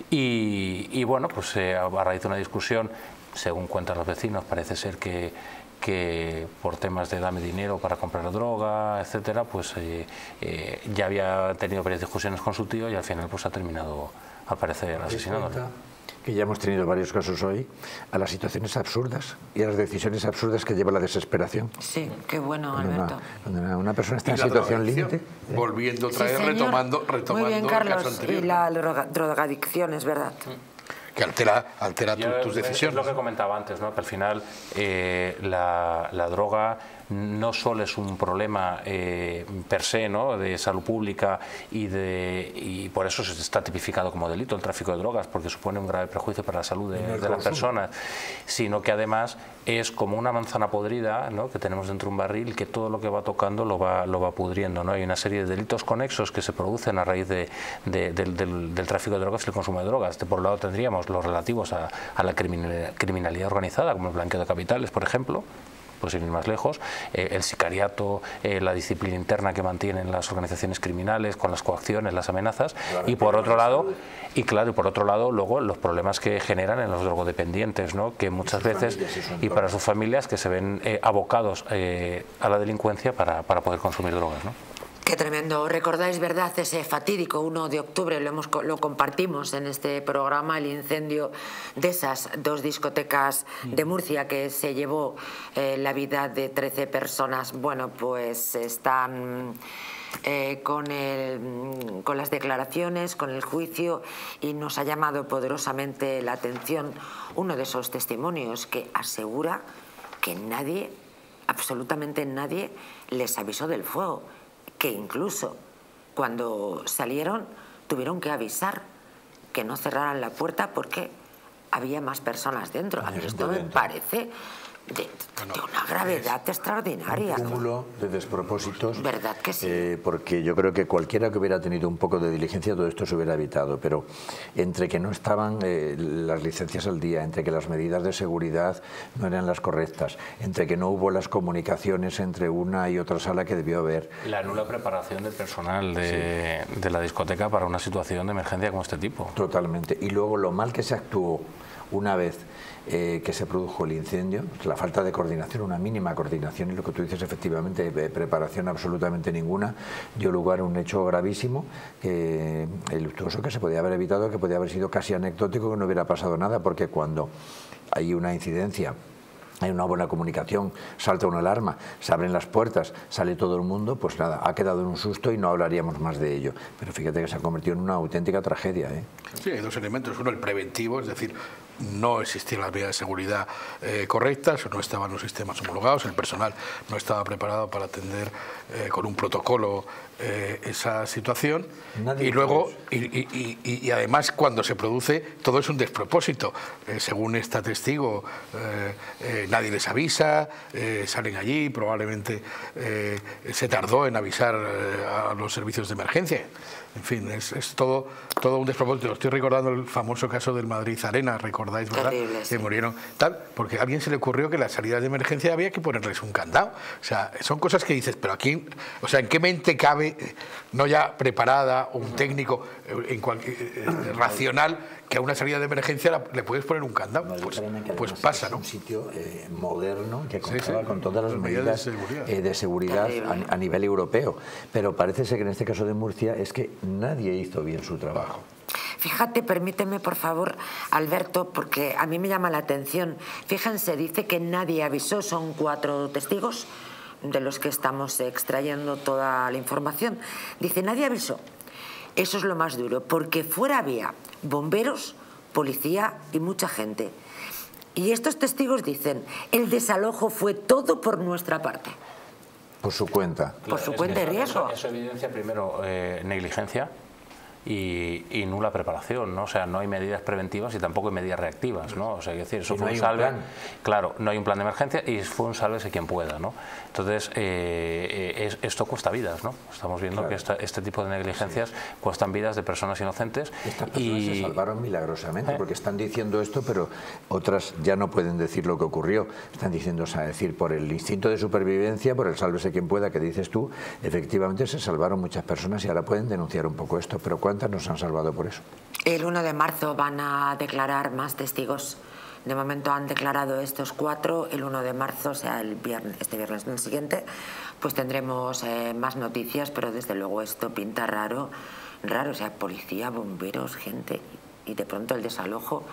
Y, y bueno, pues eh, a raíz de una discusión, según cuentan los vecinos, parece ser que, que por temas de dame dinero para comprar droga, etcétera, pues eh, eh, ya había tenido varias discusiones con su tío y al final pues ha terminado, al parecer, asesinándolo. Que ya hemos tenido varios casos hoy, a las situaciones absurdas y a las decisiones absurdas que lleva la desesperación. Sí, qué bueno, Alberto. Cuando una, una persona está en situación límite. ¿eh? Volviendo otra vez, sí, retomando, retomando Muy bien, Carlos, y la drogadicción, es verdad. que altera, altera tu, tus decisiones. Es lo que comentaba antes, ¿no? Que al final eh, la, la droga no solo es un problema eh, per se, ¿no?, de salud pública y, de, y por eso se está tipificado como delito el tráfico de drogas, porque supone un grave perjuicio para la salud de, de las personas, sino que además es como una manzana podrida, ¿no?, que tenemos dentro de un barril, que todo lo que va tocando lo va, lo va pudriendo, ¿no? Hay una serie de delitos conexos que se producen a raíz de, de, de, del, del tráfico de drogas y el consumo de drogas. Por un lado tendríamos los relativos a, a la criminalidad, criminalidad organizada, como el blanqueo de capitales, por ejemplo, pues sin ir más lejos, eh, el sicariato, eh, la disciplina interna que mantienen las organizaciones criminales con las coacciones, las amenazas, claro, y por otro lado, y claro, y por otro lado luego los problemas que generan en los drogodependientes, ¿no?, que muchas veces, y para sus familias, que se ven eh, abocados eh, a la delincuencia para, para poder consumir drogas, ¿no? Qué tremendo. ¿Recordáis, verdad, ese fatídico uno de octubre? Lo, hemos, lo compartimos en este programa, el incendio de esas dos discotecas de Murcia que se llevó eh, la vida de trece personas. Bueno, pues están eh, con, el, con las declaraciones, con el juicio, y nos ha llamado poderosamente la atención uno de esos testimonios que asegura que nadie, absolutamente nadie, les avisó del fuego, que incluso cuando salieron tuvieron que avisar que no cerraran la puerta porque había más personas dentro. A mí esto me parece de, de una gravedad extraordinaria. Un cúmulo de despropósitos. ¿Verdad que sí? Eh, porque yo creo que cualquiera que hubiera tenido un poco de diligencia todo esto se hubiera evitado, pero entre que no estaban eh, las licencias al día, entre que las medidas de seguridad no eran las correctas, entre que no hubo las comunicaciones entre una y otra sala que debió haber. La nula preparación del personal de, sí. de la discoteca para una situación de emergencia como este tipo. Totalmente. Y luego lo mal que se actuó una vez eh, que se produjo el incendio, la falta de coordinación, una mínima coordinación, y lo que tú dices, efectivamente, eh, preparación absolutamente ninguna, dio lugar a un hecho gravísimo, eh, luctuoso, que se podía haber evitado, que podía haber sido casi anecdótico, que no hubiera pasado nada, porque cuando hay una incidencia, hay una buena comunicación, salta una alarma, se abren las puertas, sale todo el mundo, pues nada, ha quedado en un susto y no hablaríamos más de ello. Pero fíjate que se ha convertido en una auténtica tragedia, ¿eh? Sí, hay dos elementos. Uno, el preventivo, es decir, no existían las medidas de seguridad eh, correctas, no estaban los sistemas homologados, el personal no estaba preparado para atender eh, con un protocolo eh, esa situación. Nadie y luego, y, y, y, y además, cuando se produce, todo es un despropósito. Eh, según esta testigo, eh, eh, nadie les avisa, eh, salen allí, probablemente eh, se tardó en avisar eh, a los servicios de emergencia. En fin, es, es todo, todo un despropósito. Estoy recordando el famoso caso del Madrid Arena, recordáis, ¿verdad? Terrible, sí. Que murieron tal, porque a alguien se le ocurrió que las salidas de emergencia había que ponerles un candado. O sea, son cosas que dices, pero aquí, o sea, ¿en qué mente cabe, no ya preparada, un técnico en cual, eh, racional, que a una salida de emergencia la, le puedes poner un candado? Pues, pues pasa, ¿no? Es un sitio eh, moderno que contaba sí, sí. con todas las, las medidas, medidas de seguridad, eh, de seguridad a, a nivel europeo. Pero parece ser que en este caso de Murcia es que nadie hizo bien su trabajo. Fíjate, permíteme por favor, Alberto, porque a mí me llama la atención. Fíjense, dice que nadie avisó, son cuatro testigos de los que estamos extrayendo toda la información. Dice, nadie avisó. Eso es lo más duro, porque fuera había bomberos, policía y mucha gente. Y estos testigos dicen, el desalojo fue todo por nuestra parte. Por su cuenta. Por su cuenta y riesgo. Eso, eso evidencia primero eh, negligencia y, y nula preparación, ¿no? O sea, no hay medidas preventivas y tampoco hay medidas reactivas, ¿no? O sea, es decir, eso y fue no un salve, un claro, no hay un plan de emergencia y fue un sálvese quien pueda, ¿no? Entonces, eh, es, esto cuesta vidas, ¿no? Estamos viendo claro. que esta, este tipo de negligencias sí. cuestan vidas de personas inocentes. Estas personas y se salvaron milagrosamente, ¿Eh? porque están diciendo esto, pero otras ya no pueden decir lo que ocurrió. Están diciendo, o sea, decir, por el instinto de supervivencia, por el sálvese quien pueda que dices tú, efectivamente se salvaron muchas personas y ahora pueden denunciar un poco esto, pero ¿cuántas nos han salvado por eso? El uno de marzo van a declarar más testigos. De momento han declarado estos cuatro. El uno de marzo, o sea, el viernes, este viernes el siguiente, pues tendremos eh, más noticias, pero desde luego esto pinta raro, raro, o sea, policía, bomberos, gente, y de pronto el desalojo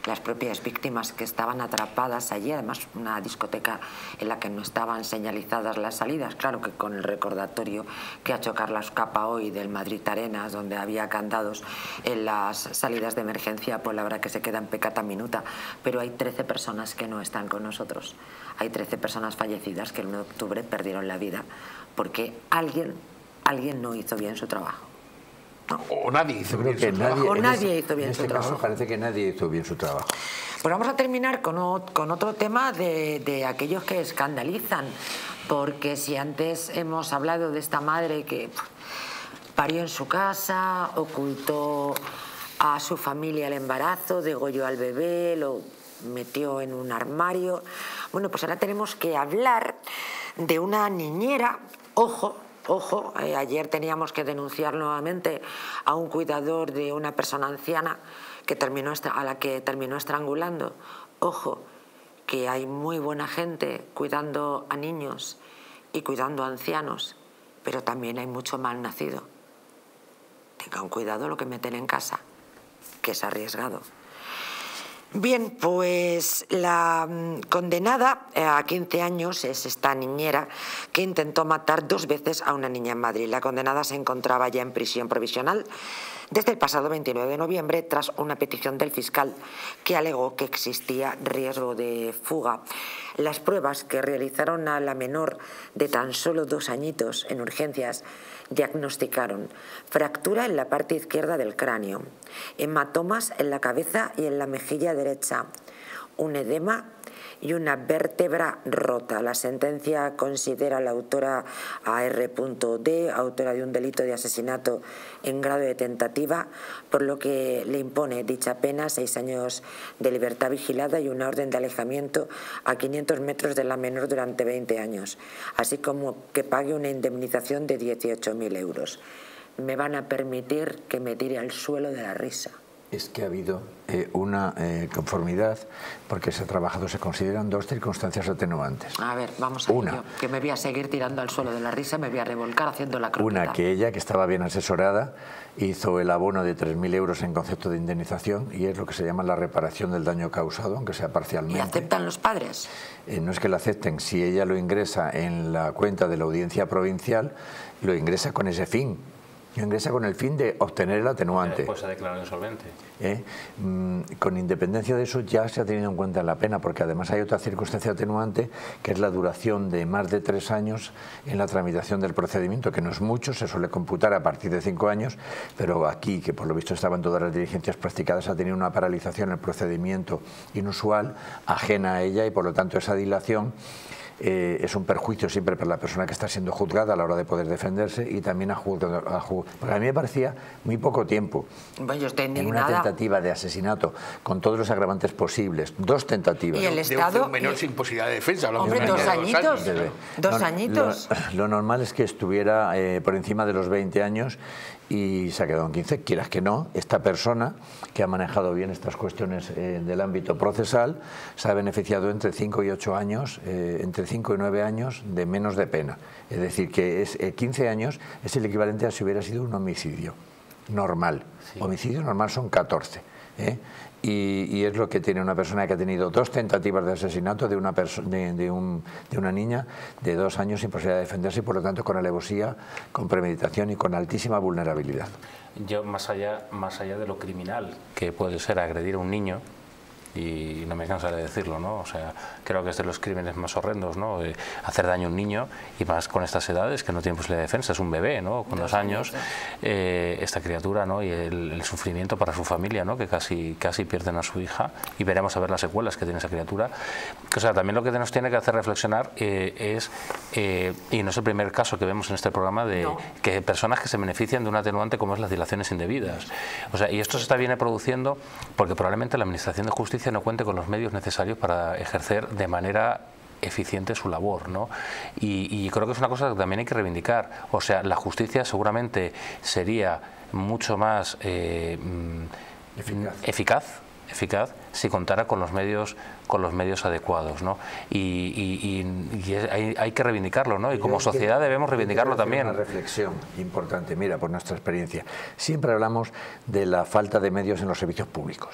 las propias víctimas que estaban atrapadas allí, además una discoteca en la que no estaban señalizadas las salidas, claro que con el recordatorio que ha hecho Carlos Capa hoy del Madrid Arenas, donde había candados en las salidas de emergencia, pues la verdad que se queda en pecata minuta, pero hay trece personas que no están con nosotros, hay trece personas fallecidas que el uno de octubre perdieron la vida porque alguien, alguien no hizo bien su trabajo. No. O nadie hizo Yo creo bien que su nadie, trabajo. O en nadie este, hizo bien en su este caso trabajo. parece que nadie hizo bien su trabajo. Pues vamos a terminar con, o, con otro tema de, de aquellos que escandalizan, porque si antes hemos hablado de esta madre que parió en su casa, ocultó a su familia el embarazo, degolló al bebé, lo metió en un armario, bueno, pues ahora tenemos que hablar de una niñera, ojo, Ojo, eh, ayer teníamos que denunciar nuevamente a un cuidador de una persona anciana que terminó, a la que terminó estrangulando. Ojo, que hay muy buena gente cuidando a niños y cuidando a ancianos, pero también hay mucho mal nacido. Tengan cuidado lo que meten en casa, que es arriesgado. Bien, pues la condenada a quince años es esta niñera que intentó matar dos veces a una niña en Madrid. La condenada se encontraba ya en prisión provisional desde el pasado veintinueve de noviembre tras una petición del fiscal que alegó que existía riesgo de fuga. Las pruebas que realizaron a la menor de tan solo dos añitos en urgencias diagnosticaron fractura en la parte izquierda del cráneo, hematomas en la cabeza y en la mejilla derecha, un edema y una vértebra rota. La sentencia considera a la autora a R D, autora de un delito de asesinato en grado de tentativa, por lo que le impone dicha pena, seis años de libertad vigilada y una orden de alejamiento a quinientos metros de la menor durante veinte años, así como que pague una indemnización de dieciocho mil euros. Me van a permitir que me tire al suelo de la risa. Es que ha habido eh, una eh, conformidad porque se ha trabajado, se consideran dos circunstancias atenuantes. A ver, vamos a Una, ello, que me voy a seguir tirando al suelo de la risa, me voy a revolcar haciendo la croqueta. Una, que ella, que estaba bien asesorada, hizo el abono de tres mil euros en concepto de indemnización y es lo que se llama la reparación del daño causado, aunque sea parcialmente. ¿Y aceptan los padres? Eh, no es que lo acepten, si ella lo ingresa en la cuenta de la audiencia provincial, lo ingresa con ese fin. Lo ingresa con el fin de obtener el atenuante. Después se ha declarado insolvente. ¿Eh? Mm, con independencia de eso ya se ha tenido en cuenta la pena, porque además hay otra circunstancia atenuante que es la duración de más de tres años en la tramitación del procedimiento, que no es mucho, se suele computar a partir de cinco años, pero aquí, que por lo visto estaban todas las diligencias practicadas, ha tenido una paralización en el procedimiento inusual, ajena a ella, y por lo tanto esa dilación Eh, es un perjuicio siempre para la persona que está siendo juzgada a la hora de poder defenderse y también a juzgar. A juzgar. Porque a mí me parecía muy poco tiempo. Bueno, yo estoy en una tentativa de asesinato con todos los agravantes posibles, dos tentativas. Y el Estado, de un menor sin posibilidad de defensa. Hombre, de dos añitos. Años. Dos lo, añitos. Lo, lo normal es que estuviera eh, por encima de los veinte años y se ha quedado en quince. Quieras que no, esta persona que ha manejado bien estas cuestiones eh, del ámbito procesal se ha beneficiado entre cinco y ocho años, eh, entre cinco y nueve años de menos de pena. Es decir, que es, eh, quince años es el equivalente a si hubiera sido un homicidio normal. Sí. Homicidio normal son catorce. ¿eh? Y, y es lo que tiene una persona que ha tenido dos tentativas de asesinato de una, de, de, un, de una niña de dos años sin posibilidad de defenderse y por lo tanto con alevosía, con premeditación y con altísima vulnerabilidad. Yo, más allá, más allá de lo criminal que puede ser agredir a un niño, y no me cansaré de decirlo, ¿no? O sea, creo que es de los crímenes más horrendos, ¿no? Eh, hacer daño a un niño, y más con estas edades que no tiene posibilidad de defensa, es un bebé, ¿no? Con dos años, eh, esta criatura, ¿no? Y el, el sufrimiento para su familia, ¿no? Que casi, casi pierden a su hija, y veremos a ver las secuelas que tiene esa criatura. O sea, también lo que nos tiene que hacer reflexionar eh, es, eh, y no es el primer caso que vemos en este programa, de no. que personas que se benefician de un atenuante como es las dilaciones indebidas. O sea, y esto se está viene produciendo porque probablemente la Administración de Justicia no cuente con los medios necesarios para ejercer de manera eficiente su labor, ¿no? Y, y creo que es una cosa que también hay que reivindicar. O sea, la justicia seguramente sería mucho más eh, eficaz. eficaz eficaz si contara con los medios con los medios adecuados, ¿no? Y, y, y, y hay, hay que reivindicarlo, ¿no? Y como sociedad debemos reivindicarlo también. Una reflexión importante, mira, por nuestra experiencia. Siempre hablamos de la falta de medios en los servicios públicos.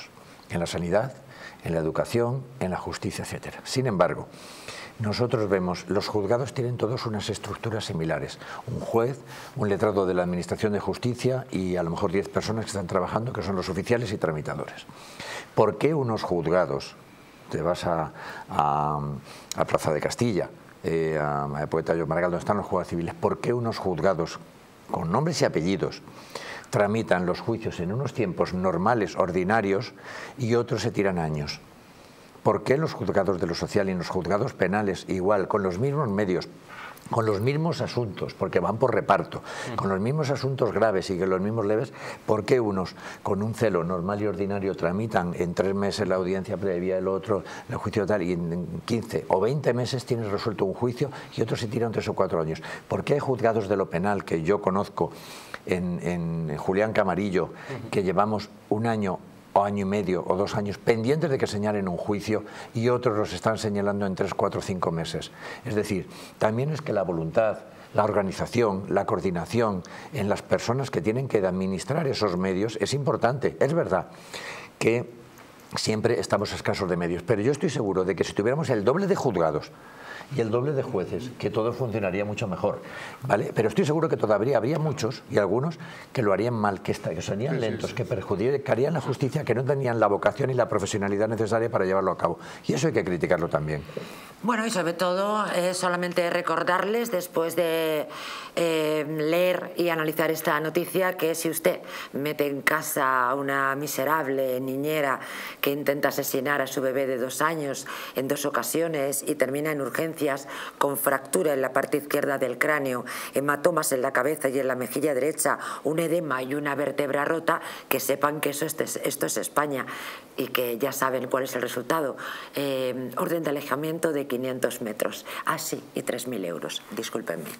en la sanidad, en la educación, en la justicia, etcétera. Sin embargo, nosotros vemos, los juzgados tienen todos unas estructuras similares. Un juez, un letrado de la Administración de Justicia y a lo mejor diez personas que están trabajando, que son los oficiales y tramitadores. ¿Por qué unos juzgados, te vas a, a, a Plaza de Castilla, eh, a, a Poeta Llobregat, donde están los juzgados civiles, por qué unos juzgados con nombres y apellidos tramitan los juicios en unos tiempos normales, ordinarios, y otros se tiran años? ¿Por qué los juzgados de lo social y los juzgados penales igual, con los mismos medios, con los mismos asuntos, porque van por reparto, con los mismos asuntos graves y que los mismos leves, por qué unos con un celo normal y ordinario tramitan en tres meses la audiencia previa, el otro el juicio tal, y en quince o veinte meses tienes resuelto un juicio y otros se tiran tres o cuatro años? ¿Por qué hay juzgados de lo penal que yo conozco en, en Julián Camarillo, que llevamos un año o año y medio o dos años pendientes de que señalen un juicio y otros los están señalando en tres, cuatro, cinco meses? Es decir, también es que la voluntad, la organización, la coordinación en las personas que tienen que administrar esos medios es importante. Es verdad que siempre estamos escasos de medios, pero yo estoy seguro de que si tuviéramos el doble de juzgados y el doble de jueces, que todo funcionaría mucho mejor, ¿vale? Pero estoy seguro que todavía habría muchos, y algunos, que lo harían mal, que, esta, que serían sí, lentos, sí, sí. que perjudicarían la justicia, que no tenían la vocación y la profesionalidad necesaria para llevarlo a cabo. Y eso hay que criticarlo también. Bueno, y sobre todo eh, solamente recordarles, después de eh, leer y analizar esta noticia, que si usted mete en casa a una miserable niñera que intenta asesinar a su bebé de dos años en dos ocasiones y termina en urgencias con fractura en la parte izquierda del cráneo, hematomas en la cabeza y en la mejilla derecha, un edema y una vértebra rota, que sepan que eso es, esto es España y que ya saben cuál es el resultado. Eh, orden de alejamiento de quinientos metros. Ah, sí, y tres mil euros. Discúlpenme.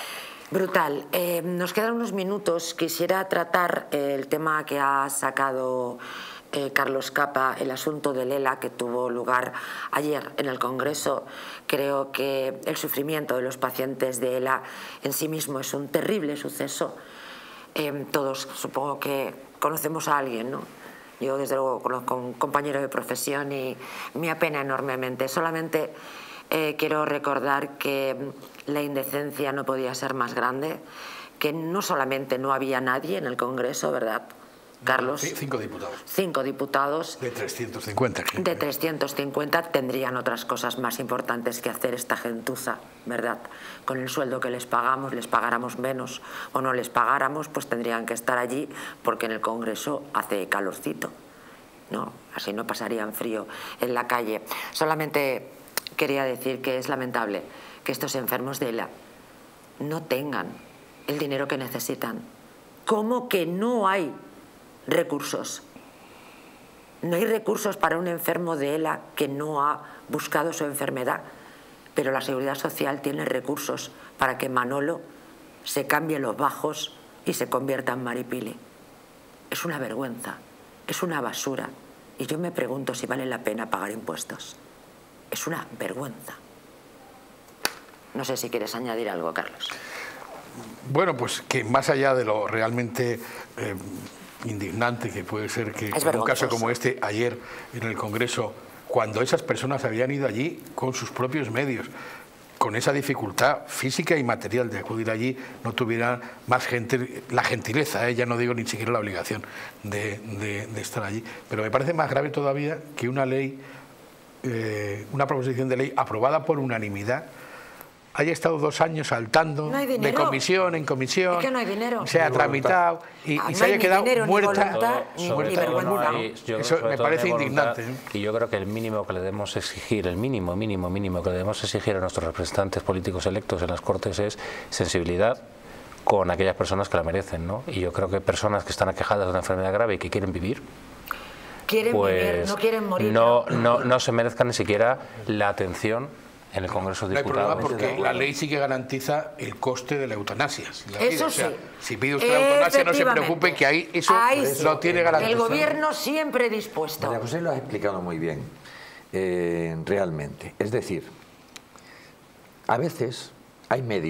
Brutal. Eh, nos quedan unos minutos. Quisiera tratar eh, el tema que ha sacado Eh, Carlos Capa, el asunto del ELA que tuvo lugar ayer en el Congreso. Creo que el sufrimiento de los pacientes de ELA en sí mismo es un terrible suceso. Eh, todos supongo que conocemos a alguien, ¿no? Yo desde luego conozco a un compañero de profesión y me apena enormemente. Solamente eh, quiero recordar que la indecencia no podía ser más grande, que no solamente no había nadie en el Congreso, ¿verdad, Carlos? Sí, cinco diputados. Cinco diputados. De trescientos cincuenta. De trescientos cincuenta tendrían otras cosas más importantes que hacer esta gentuza, ¿verdad? Con el sueldo que les pagamos, les pagáramos menos o no les pagáramos, pues tendrían que estar allí porque en el Congreso hace calorcito, ¿no? Así no pasarían frío en la calle. Solamente quería decir que es lamentable que estos enfermos de ELA no tengan el dinero que necesitan. ¿Cómo que no hay recursos? No hay recursos para un enfermo de ELA que no ha buscado su enfermedad, pero la Seguridad Social tiene recursos para que Manolo se cambie los bajos y se convierta en Maripili. Es una vergüenza, es una basura, y yo me pregunto si vale la pena pagar impuestos. Es una vergüenza. No sé si quieres añadir algo, Carlos. Bueno, pues que más allá de lo realmente eh, indignante que puede ser que en un caso como este ayer en el Congreso, cuando esas personas habían ido allí con sus propios medios, con esa dificultad física y material de acudir allí, no tuvieran más gente, la gentileza, ¿eh? Ya no digo ni siquiera la obligación de, de, de estar allí. Pero me parece más grave todavía que una ley, eh, una proposición de ley aprobada por unanimidad, haya estado dos años saltando no de comisión en comisión, es que no hay dinero. se ha tramitado y, ah, y no se haya quedado dinero, muerta. Voluntad, ni, sobre ni todo vergüenza. No hay, yo, Eso me parece indignante. Y yo creo que el mínimo que le debemos exigir, el mínimo, mínimo, mínimo que le debemos exigir a nuestros representantes políticos electos en las Cortes es sensibilidad con aquellas personas que la merecen, ¿no? Y yo creo que personas que están aquejadas de una enfermedad grave y que quieren vivir, quieren pues vivir, no quieren morir. No, no, no se merezcan ni siquiera la atención en el Congreso de Diputados. No hay problema porque la ley sí que garantiza el coste de la eutanasia. Si la eso pide, o sea, sí. Si pide usted la eutanasia, no se preocupe que ahí eso ahí lo sí. tiene garantizado. El gobierno siempre dispuesto. María José lo ha explicado muy bien, eh, realmente. Es decir, a veces hay medios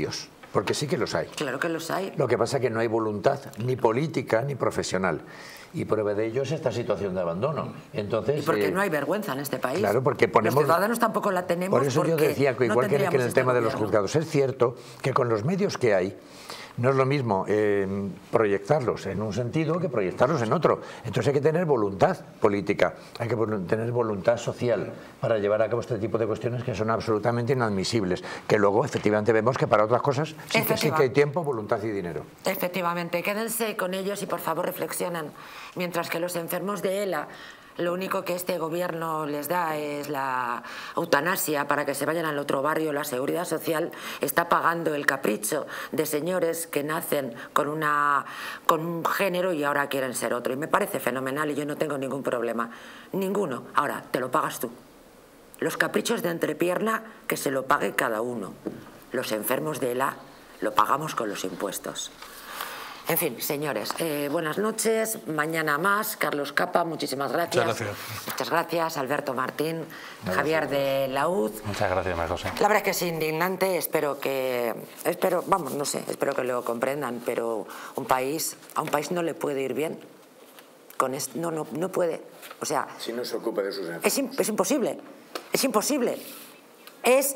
porque sí que los hay. Claro que los hay. Lo que pasa es que no hay voluntad ni política ni profesional. Y prueba de ello es esta situación de abandono. Entonces, y porque eh, no hay vergüenza en este país. Claro, porque ponemos... Los ciudadanos tampoco la tenemos. Por eso yo decía que igual no que en el este tema de los gobierno. juzgados, es cierto que con los medios que hay, no es lo mismo eh, proyectarlos en un sentido que proyectarlos en otro. Entonces hay que tener voluntad política, hay que tener voluntad social para llevar a cabo este tipo de cuestiones que son absolutamente inadmisibles, que luego efectivamente vemos que para otras cosas sí que, sí que hay tiempo, voluntad y dinero. Efectivamente, quédense con ellos y por favor reflexionen. Mientras que los enfermos de ELA, lo único que este gobierno les da es la eutanasia para que se vayan al otro barrio, la seguridad social está pagando el capricho de señores que nacen con, una, con un género y ahora quieren ser otro. Y me parece fenomenal y yo no tengo ningún problema. Ninguno. Ahora, te lo pagas tú. Los caprichos de entrepierna, que se lo pague cada uno. Los enfermos de ELA lo pagamos con los impuestos. En fin, señores, eh, buenas noches. Mañana más. Carlos Capa, muchísimas gracias. Muchas gracias. Muchas gracias. Alberto Martín, Gracias. Javier de Laúd. Muchas gracias, María José. La verdad es que es indignante. Espero que, espero, vamos, no sé, espero que lo comprendan, pero un país, a un país no le puede ir bien. Con esto, no, no, no puede. O sea, Si no se ocupa de sus enfermos. es, es imposible. Es imposible. Es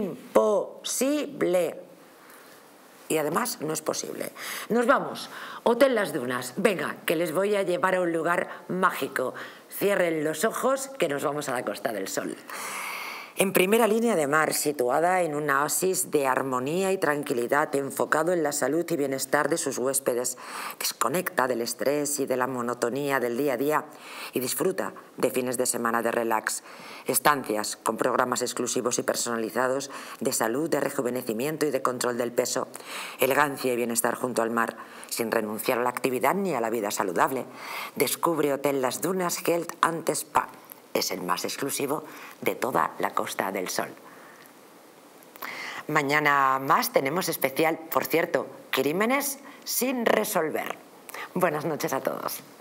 imposible. Y además no es posible. Nos vamos. Hotel Las Dunas. Venga, que les voy a llevar a un lugar mágico. Cierren los ojos que nos vamos a la Costa del Sol. En primera línea de mar, situada en un oasis de armonía y tranquilidad, enfocado en la salud y bienestar de sus huéspedes, desconecta del estrés y de la monotonía del día a día y disfruta de fines de semana de relax. Estancias con programas exclusivos y personalizados de salud, de rejuvenecimiento y de control del peso. Elegancia y bienestar junto al mar, sin renunciar a la actividad ni a la vida saludable. Descubre Hotel Las Dunas Health and Spa. Es el más exclusivo de toda la Costa del Sol. Mañana más tenemos especial, por cierto, crímenes sin resolver. Buenas noches a todos.